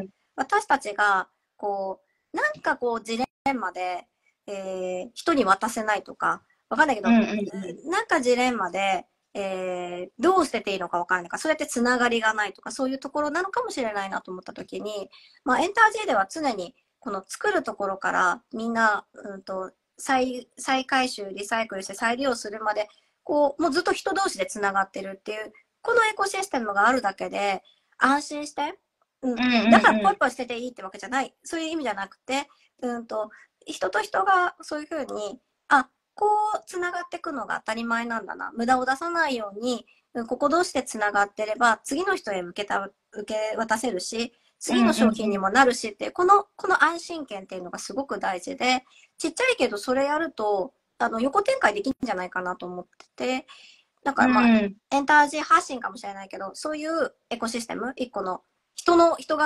私たちが、こう、なんかこう、ジレンマで、人に渡せないとか、わかんないけど、なんかジレンマで、どう捨てていいのかわからないか、それってつながりがないとか、そういうところなのかもしれないなと思ったときに、まあ、エンター G では常に、この作るところからみんな、再回収、リサイクルして再利用するまで、こう、もうずっと人同士でつながってるっていう、このエコシステムがあるだけで、安心して、だからポイポイ捨てていいってわけじゃない。そういう意味じゃなくて、人と人がそういうふうに、こうつながっていくのが当たり前なんだな。無駄を出さないように、ここ同士でつながってれば、次の人へ受け渡せるし、次の商品にもなるしっていう、この安心感っていうのがすごく大事で、ちっちゃいけどそれやると、横展開できるんじゃないかなと思ってて、だからまあ、エンター G 発信かもしれないけど、そういうエコシステム、一個の人が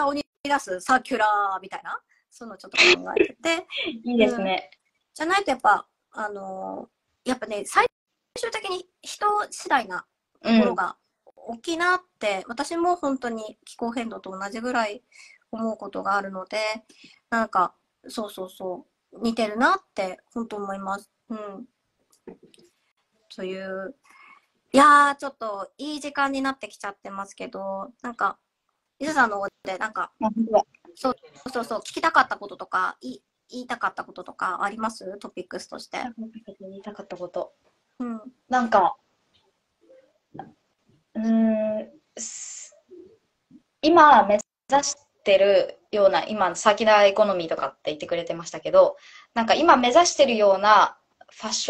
出すサーキュラーみたいな、そういうのをちょっと考えてて。 いいですね。 じゃないとやっぱ、やっぱね、最終的に人次第なところが大きいなって、私も本当に気候変動と同じぐらい思うことがあるので、なんか、そうそうそう、似てるなって本当思います。うん。という、いやー、ちょっといい時間になってきちゃってますけど、なんか、伊豆さんの方で、なんか、そうそうそう、聞きたかったこととか、言いたかったこととかあります？トピックスとして。 言いたかったこと。 うん。 なんか、今目指してるような、今、サーキュラーエコノミーとかって言ってくれてましたけど、なんか今目指してるようなファッ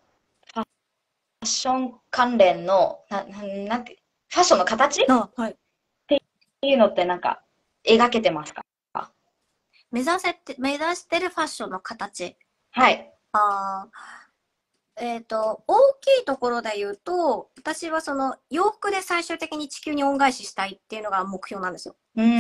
ション関連の、なんて、ファッションの形っあ、はい。 ていうのってなんか描けてますか？ 目指してるファッションの形。 はい。 あ大きいところで言うと、私はその洋服で最終的に地球に恩返ししたいっていうのが目標なんですよ。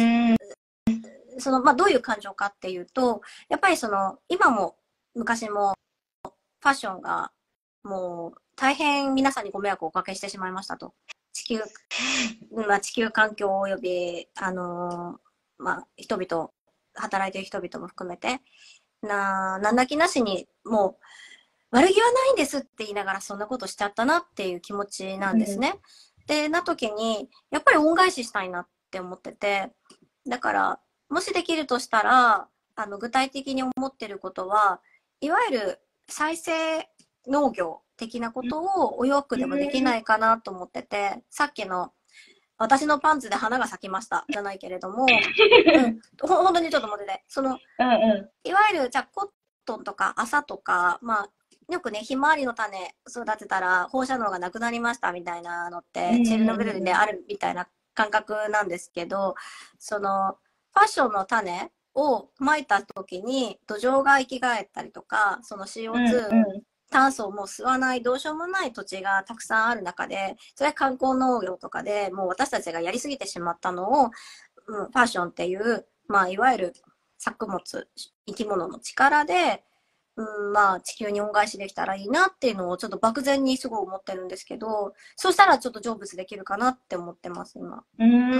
まあ、どういう感情かっていうと、やっぱり今も昔もファッションがもう大変皆さんにご迷惑をおかけしてしまいましたと。まあ、地球環境及び、まあ、働いてる人々も含めて、なんだ気なしに、もう、悪気はないんですって言いながらそんなことしちゃったなっていう気持ちなんですね。で、時に、やっぱり恩返ししたいなって思ってて、だから、もしできるとしたら、具体的に思ってることは、いわゆる再生農業的なことをお洋服でもできないかなと思ってて、さっきの私のパンツで花が咲きましたじゃないけれども、本当にちょっと待ってて、いわゆるじゃあコットンとか麻とか、まあ、よくね、ひまわりの種育てたら放射能がなくなりましたみたいなのって、チェルノブイリであるみたいな感覚なんですけど、ファッションの種をまいた時に土壌が生き返ったりとか、その CO2、炭素をもう吸わないどうしようもない土地がたくさんある中で、それは観光農業とかでもう私たちがやりすぎてしまったのを、ファッションっていう、まあ、いわゆる作物、生き物の力で、まあ、地球に恩返しできたらいいなっていうのをちょっと漠然にすごい思ってるんですけど、そうしたらちょっと成仏できるかなって思ってます、今。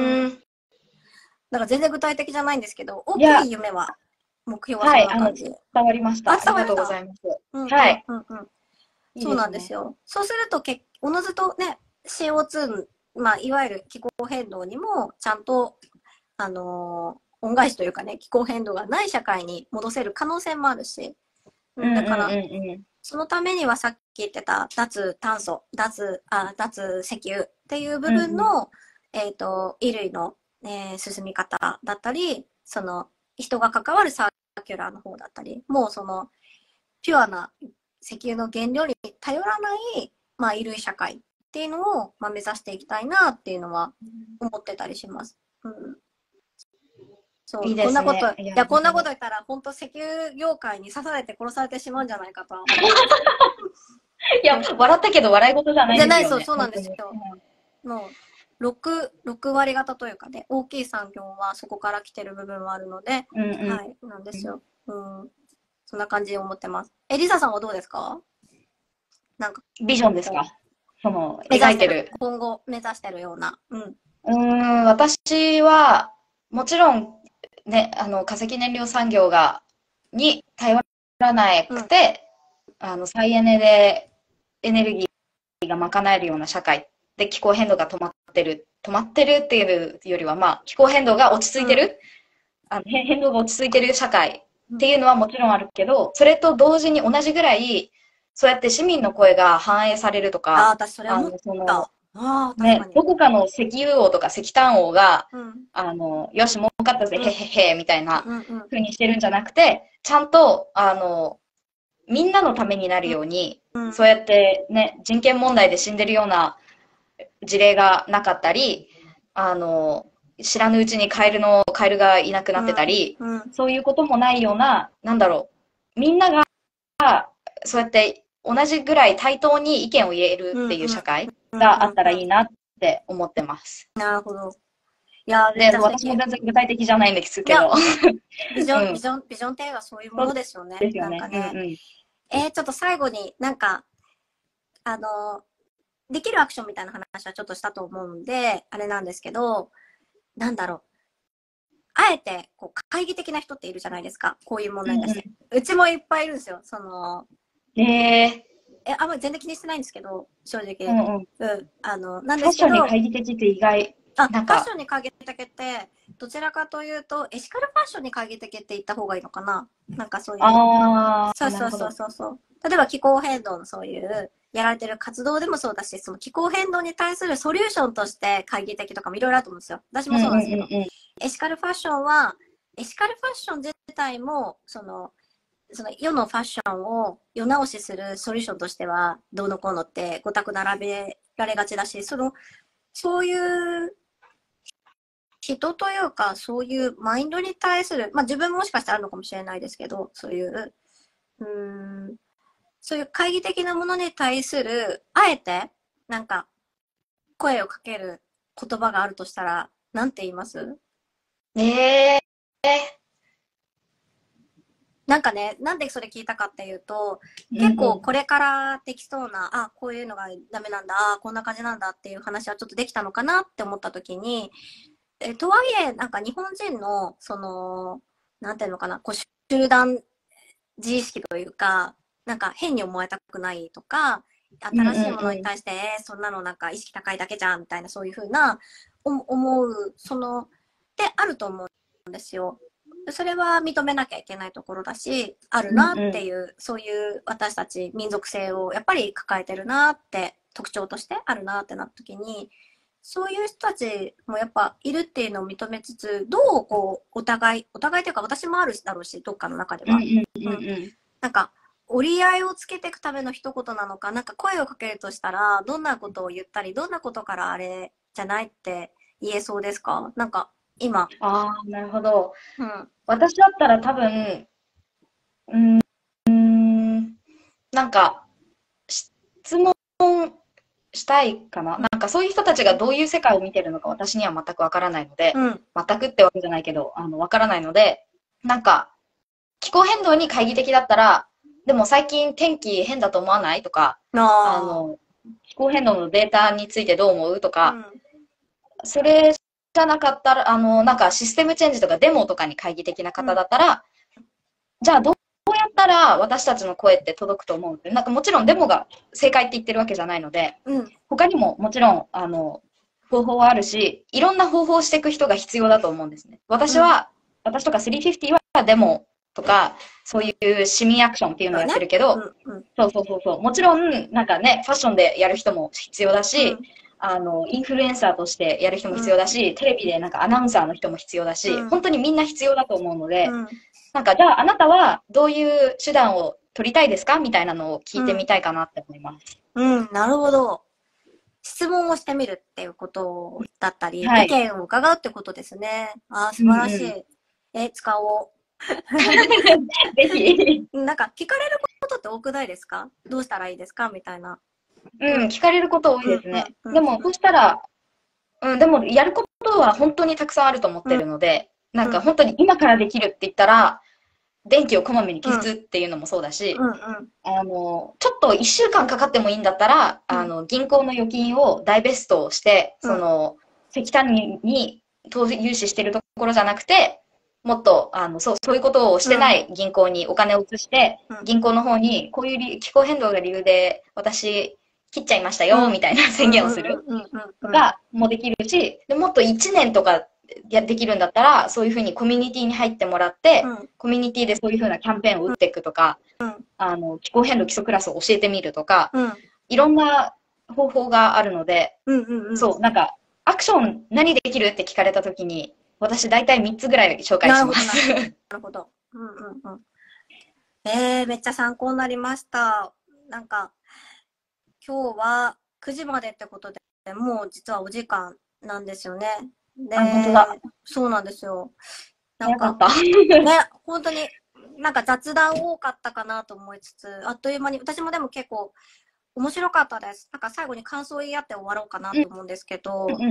だから全然具体的じゃないんですけど、大きい夢は、目標はそんな感じ。 伝わりました。ありがとうございます。はい。 そうなんですよ。そうするとおのずとね、CO2、まあ、いわゆる気候変動にも、ちゃんと、恩返しというかね、気候変動がない社会に戻せる可能性もあるし、だから、そのためにはさっき言ってた脱炭素、脱石油っていう部分の、衣類の、進み方だったり、人が関わるサーキュラーの方だったり、もうピュアな石油の原料に頼らない、まあ、衣類社会っていうのを、まあ、目指していきたいなっていうのは思ってたりします。そう、いいですね、こんなこと、こんなこと言ったら、本当石油業界に刺されて殺されてしまうんじゃないかとは思いや、笑ったけど笑い事じゃないですよね。 じゃない、そうなんですよ。もう、6割方というかね、大きい産業はそこから来てる部分はあるので、はい、なんですよ。そんな感じで思ってます。リサさんはどうですか？ なんか。ビジョンですか？描いてる。 今後目指してるような。 私は、もちろん、ね、化石燃料産業に頼らなくて、再エネでエネルギーが賄えるような社会で気候変動が止まってるっていうよりは、まあ、気候変動が落ち着いてる、変動が落ち着いてる社会っていうのはもちろんあるけど、それと同時に同じぐらい、そうやって市民の声が反映されるとか、 私それ思った。 どこかの石油王とか石炭王が、よし、儲かったぜ、へへへ、みたいな風にしてるんじゃなくて、ちゃんと、みんなのためになるように、そうやってね、人権問題で死んでるような事例がなかったり、知らぬうちにカエルがいなくなってたり、そういうこともないような、みんなが、そうやって同じぐらい対等に意見を言えるっていう社会があったらいいなって思ってます。 なるほど。 いや、めっで、 ちゃ素敵。 私も全然具体的じゃないんですけいや、 ど。うん。 ビジョンっていうのはそういうもそうのですよね。 ですよね。うんなんかね。 うん。 ちょっと最後になんか、あの、できるアクションみたいな話はちょっとしたと思うんで、あれなんですけど、なんだろう。あえて、こう、懐疑的な人っているじゃないですか。こういう問題に対して。 うんうちもいっぱいいるんですよ。 うん。 あんまり全然気にしてないんですけど、正直。 うんうん。 うん。なんファッションにですけど、 懐疑的って意外、 ファッシなんか、 ョンに限ったけって、どちらかというと、エシカルファッションに限ったけって言った方がいいのかな。なんかそういう、 あー、なるほど。 そう。例えば気候変動のそういう、やられてる活動でもそうだし、その気候変動に対するソリューションとして懐疑的とかもいろいろあると思うんですよ。私もうんうんそうなんですけど。 うんうん。 エシカルファッションは、エシカルファッション自体も、その世のファッションを世直しするソリューションとしては、どうのこうのってごたく並べられがちだし、そういう人というか、そういうマインドに対する、まあ自分もしかしてあるのかもしれないですけど、うーん、そういう懐疑的なものに対する、あえて、なんか、声をかける言葉があるとしたら、なんて言います？ えなんかね、なんでそれ聞いたかっていうと、結うんうん。 構これからできそうな、あ、こういうのがダメなんだ、あ、こんな感じなんだっていう話はちょっとできたのかなって思った時に、とはいえ、なんか日本人の、なんていうのかな、こう集団自意識というか、なんか変に思われたくないとか、 うん新しいものにうんうん。 対して、そんなのなんか意識高いだけじゃん、みたいな、そういうふうな、思う、であると思うんですよ。それは認めなきゃいけないところだし、あるなっうんうん。 ていう、そういう私たち民族性をやっぱり抱えてるなって、特徴としてあるなってなった時に、そういう人たちもやっぱいるっていうのを認めつつ、どうこう、お互いというか私もあるだろうし、どっかの中では。 うんうんうんうん。 うん。 なんか、折り合いをつけていくための一言なのか、なんか声をかけるとしたら、どんなことを言ったり、どんなことからあれじゃないって言えそうですか？なんか、今。 ああ、なるほど。 うん。 私だったら多分、なんか、質問したいかな。なんかそういう人たちがどういう世界を見てるのか私には全くわからないので、 うん。 全くってわけじゃないけど、わからないので、なんか、気候変動に懐疑的だったら、でも最近天気変だと思わないとか、あああ。 の、気候変動のデータについてどう思うとか、 うん。 それじゃなかったら、なんかシステムチェンジとかデモとかに懐疑的なうん。 方だったら、じゃあどうやったら私たちの声って届くと思うって、なんかもちろんデモが正解って言ってるわけじゃないので、 うん。 他にももちろん、方法はあるし、いろんな方法をしていく人が必要だと思うんですね。 うん。 私とか350はデモとか、そういう市民アクションっていうのをやっそうね。 てるけど、 うん。うん。 そう。もちろん、なんかね、ファッションでやる人も必要だし、 うん。 インフルエンサーとしてやる人もうん。 必要だし、テレビでなんかアナウンサーの人も必要だし、 うん。 本当にみんな必要だと思うので、 うん。 なんかじゃああなたはどういう手段を取りたいですかみたいなのを聞いてみたいかなって思います。 うん。なるほど。質問をしてみるっていうことだったり、 はい。 意見を伺うってことですね。ああ、素うん晴らしうん。 い。使おぜひ。 う。なんか聞かれることって多くないですか？どうしたらいいですかみたいな。うん。 うん、聞かれること多いうん。 ですね。 うん。うん。 でも、そしたら、でも、やることは本当にたくさんあると思ってうん。 るので、なんうん。 か本当に今からできるって言ったら、電気をこまめにうん。 消すっていうのもそうだし、 うん。うん。 ちょっと1週間かんかかってもいいんだったら、 うん。 銀行の預金を大ベストして、 うん。 石炭に投融資してるところじゃなくて、もっと、そういうことをしうん。 てない銀行にお金を移して、 うん。 銀行の方に、こういう気候変動が理由で、私、切っちゃいましたよ、 うん。 みたいなうん。 宣言をするうん。うん。 とかもできるし、でもっと1年とかできるんだったら、そういうふうにコミュニティに入ってもらって、 うん。 コミュニティでそういうふうなキャンペーンを打っていくとか、 うん。 気候変動基礎クラスを教えてみるとか、 うん。 いろんな方法があるので、 うん。うん。 そう、なんか、アクション何できるって聞かれたときに、私大体3つぐらい紹介なるほど、 します。 なるほど。なるほど。うん。うん。うん。めっちゃ参考になりました。なんか、今日は9時までってことで、もう実はお時間なんですよね。 あ、本当だ。 で、そうなんですよ。なんか、 早かった。 ね、本当になんか雑談多かったかなと思いつつ、あっという間に、私もでも結構面白かったです。なんか最後に感想言い合って終わろうかなうん、 と思うんですけど、 うん、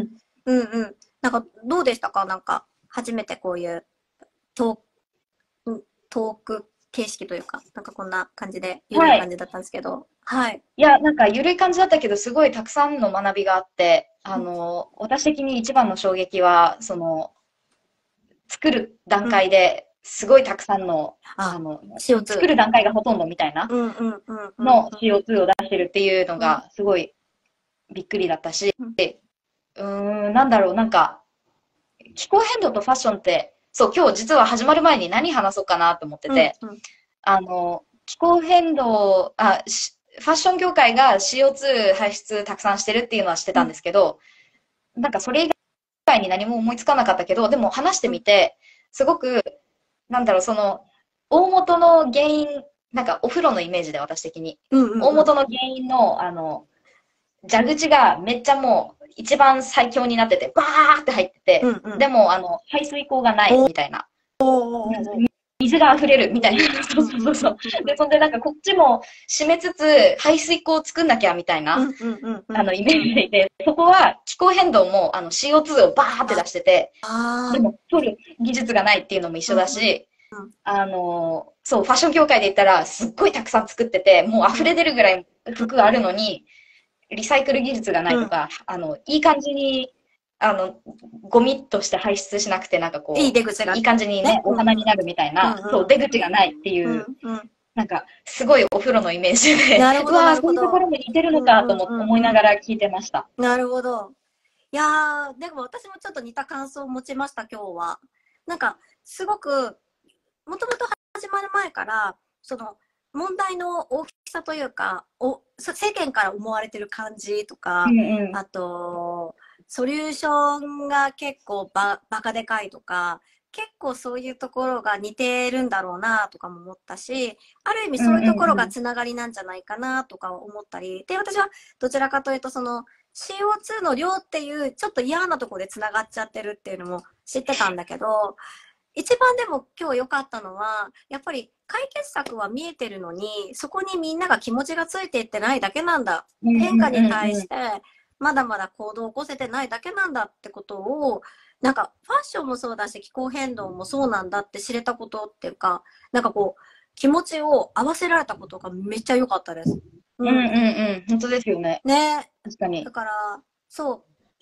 うんうん。なんか、どうでしたか？なんか、初めてこういうトトーク形式というか、なんかこんな感じで、ゆるいはい。 感じだったんですけど。はい。 いや、なんか緩い感じだったけど、すごいたくさんの学びがあって、 うん、 私的に一番の衝撃は、作る段うん。 階ですごいたくさんの、 あ、 作 CO2。 る段階がほとんどみたいなうんうんうんうんの CO2 を出してるっていうのうん。 がすごいびっくりだったし、 うん。 なんだろう、なんか気候変動とファッションって、そう、今日実は始まる前に何話そうかなと思ってうんて、 うん。 気候変動、ファッション業界が CO2 排出たくさんしてるっていうのは知ってたんうんですけど、なんかそれ以外に何も思いつかなかったけど、でも話してうんみて、すごく、なんだろう、大元の原因、なんかお風呂のイメージで私的に。 うんうんうん。 大元の原因の、蛇口がめっちゃもう一番最強になってて、バーって入ってて、 うんうん。 でも、排水口がないおーみたいな。 おーおーおー。 水が溢れるみたいな。そううんうんそうそうそう。 うんうんうん。 で、そんでなんかこっちも閉めつつ排水口を作んなきゃみたいな、 うんうんうんうんイメうん。 ージでいて、そこは気候変動もCO2 をバーってあ出してて、であも取る技術がないっていうのも一緒ー。うんだし、 うんうんそう、ファッション業界で言ったらすっごいたくさん作ってて、もう溢れ出るぐらい服あるのに、リサイクル技術がないうん。 とか、いい感じに、あの、ゴミとして排出しなくて、なんかいいこう、 出口がいい感じにね、 ね。 お花になるみたいな、そう、 うんうん出口がないっていう、 うんうん。 なんか、すごいお風呂のイメージで、 なるほど、 うわー、 なるほど。 そういうところも似てるうんうのかとんうん思いながうん。 ら聞いてました。 なるほど。いやー、でも私もちょっと似た感想を持ちました、今日は。なんか、すごく、もともと始まる前から、その、問題の大きさというか、世間から思われてる感じとうか、 んうん。 あと、ソリューションが結構バカでかいとか、結構そういうところが似てるんだろうなとかも思ったし、ある意味うんそういうところうんうん。 がつながりなんじゃないかなとか思ったり、で、私はどちらかというとその CO2 の量っていうちょっと嫌なところでつながっちゃってるっていうのも知ってたんだけど、一番でも今日良かったのは、やっぱり解決策は見えてるのに、そこにみんなが気持ちがついていってないだけなんだ。 うんうん変化にうんうん。 対して、まだまだ行動を起こせてないだけなんだってことを、なんかファッションもそうだし、気候変動もそうなんだって知れたことっていうか、なんかこう、気持ちを合わせられたことがめっちゃ良かったです。 うんうんうん。 うん。本当ですよね。 ね。 確かに。 だから、そう、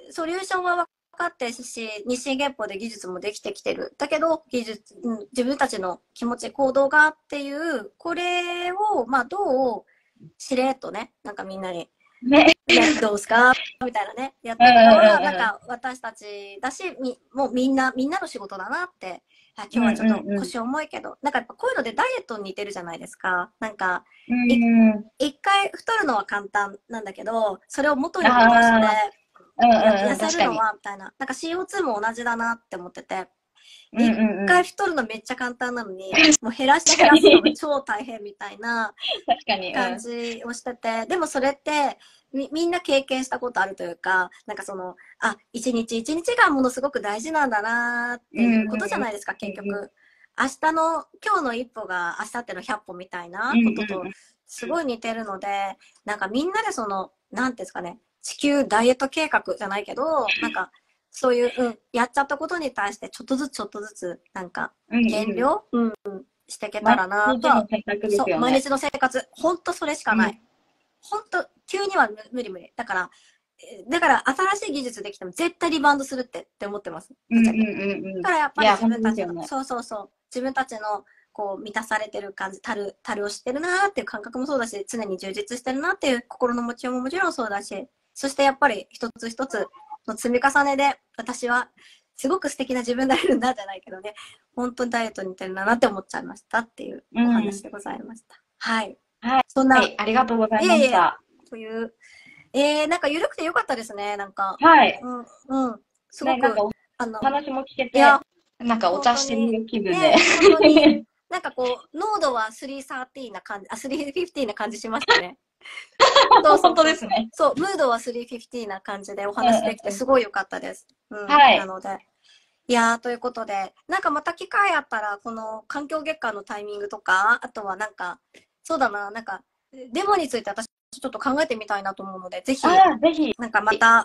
ソリューションは分かってるし、日進月歩で技術もできてきてる。だけど、自分たちの気持ち、行動がっていう、これを、まあ、どう、しれっとね、なんかみんなに、 ね。 ね、どうすかみたいなね、やっうんうていくのは、 んうんなんか私たちだし、もうみんなの仕事だなって、 うん。うん今日はちょっとうんうん。 腰重いけど、なんかやっぱこういうのでダイエットに似てるじゃないですか。なんか、 ういん。 一回太るのは簡単なんだけど、それを元に戻して、 ああ、うんうんうん。 痩せるの確かに。 はみたいな。なんか CO2 も同じだなって思ってて、 うん一うんうん。 回太るのめっちゃ簡単なのに、もう確か減らすのがに。 超大変みたいな確かに。う感ん。 じをしてて、でもそれってみんな経験したことあるというか、なんかその、一日一日がものすごく大事なんだなってうんうんいうことじゃないですか、結うん。 局。今日の一歩が明後日の100歩みたいなうんこととうんすごい似てるので、なんかみんなでその、なんていうんですかね、地球ダイエット計画じゃないけど、なんか、そういう、やっちゃったことに対してちょっとずつちょっとずつ、なんか、 うんうん。 減量、していけた毎らなと日のは、 選択ですそう、 よね。 毎日の生活、ほんとそれしかない。 うん。 ほんと、急には無理無理。だから新しい技術できても絶対リバウンドするって思ってます。ぶっちゃけ。 うんうんうんうん。 だからやっぱりいや、本当ですよね。 そうそうそう、自分たちのこう満たされてる感じ、たるをしてるなーっていう感覚もそうだし、常に充実してるなっていう心の持ちようももちろんそうだし、そしてやっぱり一つ一つの積み重ねで、私はすごく素敵な自分になれるんだじゃないけどね、本当にダイエットに似てるなって思っちゃいましたっていうお話うん。 でございました。はい。 はそんな、 い。ありがとうございいえいえ、 ました。 という、なんか緩くてよかったですね、なんか。 はい。 すごね、なんかく、 おあの、 話も聞けいや、 て、なんかお茶して本当に、 る気分で。 ね、本当に、なんかこう、濃度は330な感じ、350な感じしましたね。そうそ本うそうそう。 当ですね。 そう、ムードは350な感じでおうんうん話できてうん。 すごい良かったです。 はい。 なので。いやー、ということで、なんかまた機会あったら、この環境月間のタイミングとか、あとはなんか、そうだな、デモについて私ちょっと考えてみたいなと思うので、ぜひ、 ああ、ぜひ。 なんかまた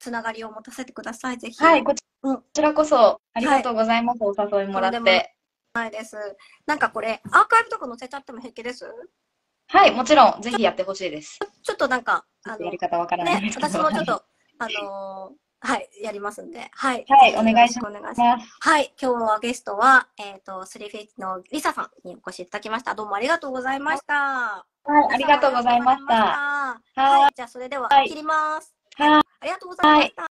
つながりを持たせてください、ぜひ。 はい、こうん。 ちらこそありがとうございます。お誘いもらっとんでもて。 ないです。なんかこれ、アーカイブとか載せちゃっても平気です？ はい、もちろん、ぜひやってほしいです。 ちょっとなんか、 やり方わからないんね、 ですけど。 私もちょっと、はい、やりますんで。はい。 はい、 ぜひお願いします。 よろくお願いします。はい、今日はゲストは、スリーフェイスのリサさんにお越しいただきました。どうもありがとうございました。 はい、ありがとうございました。 はい、じゃあそれでは切ります。はい、ありがとうございました。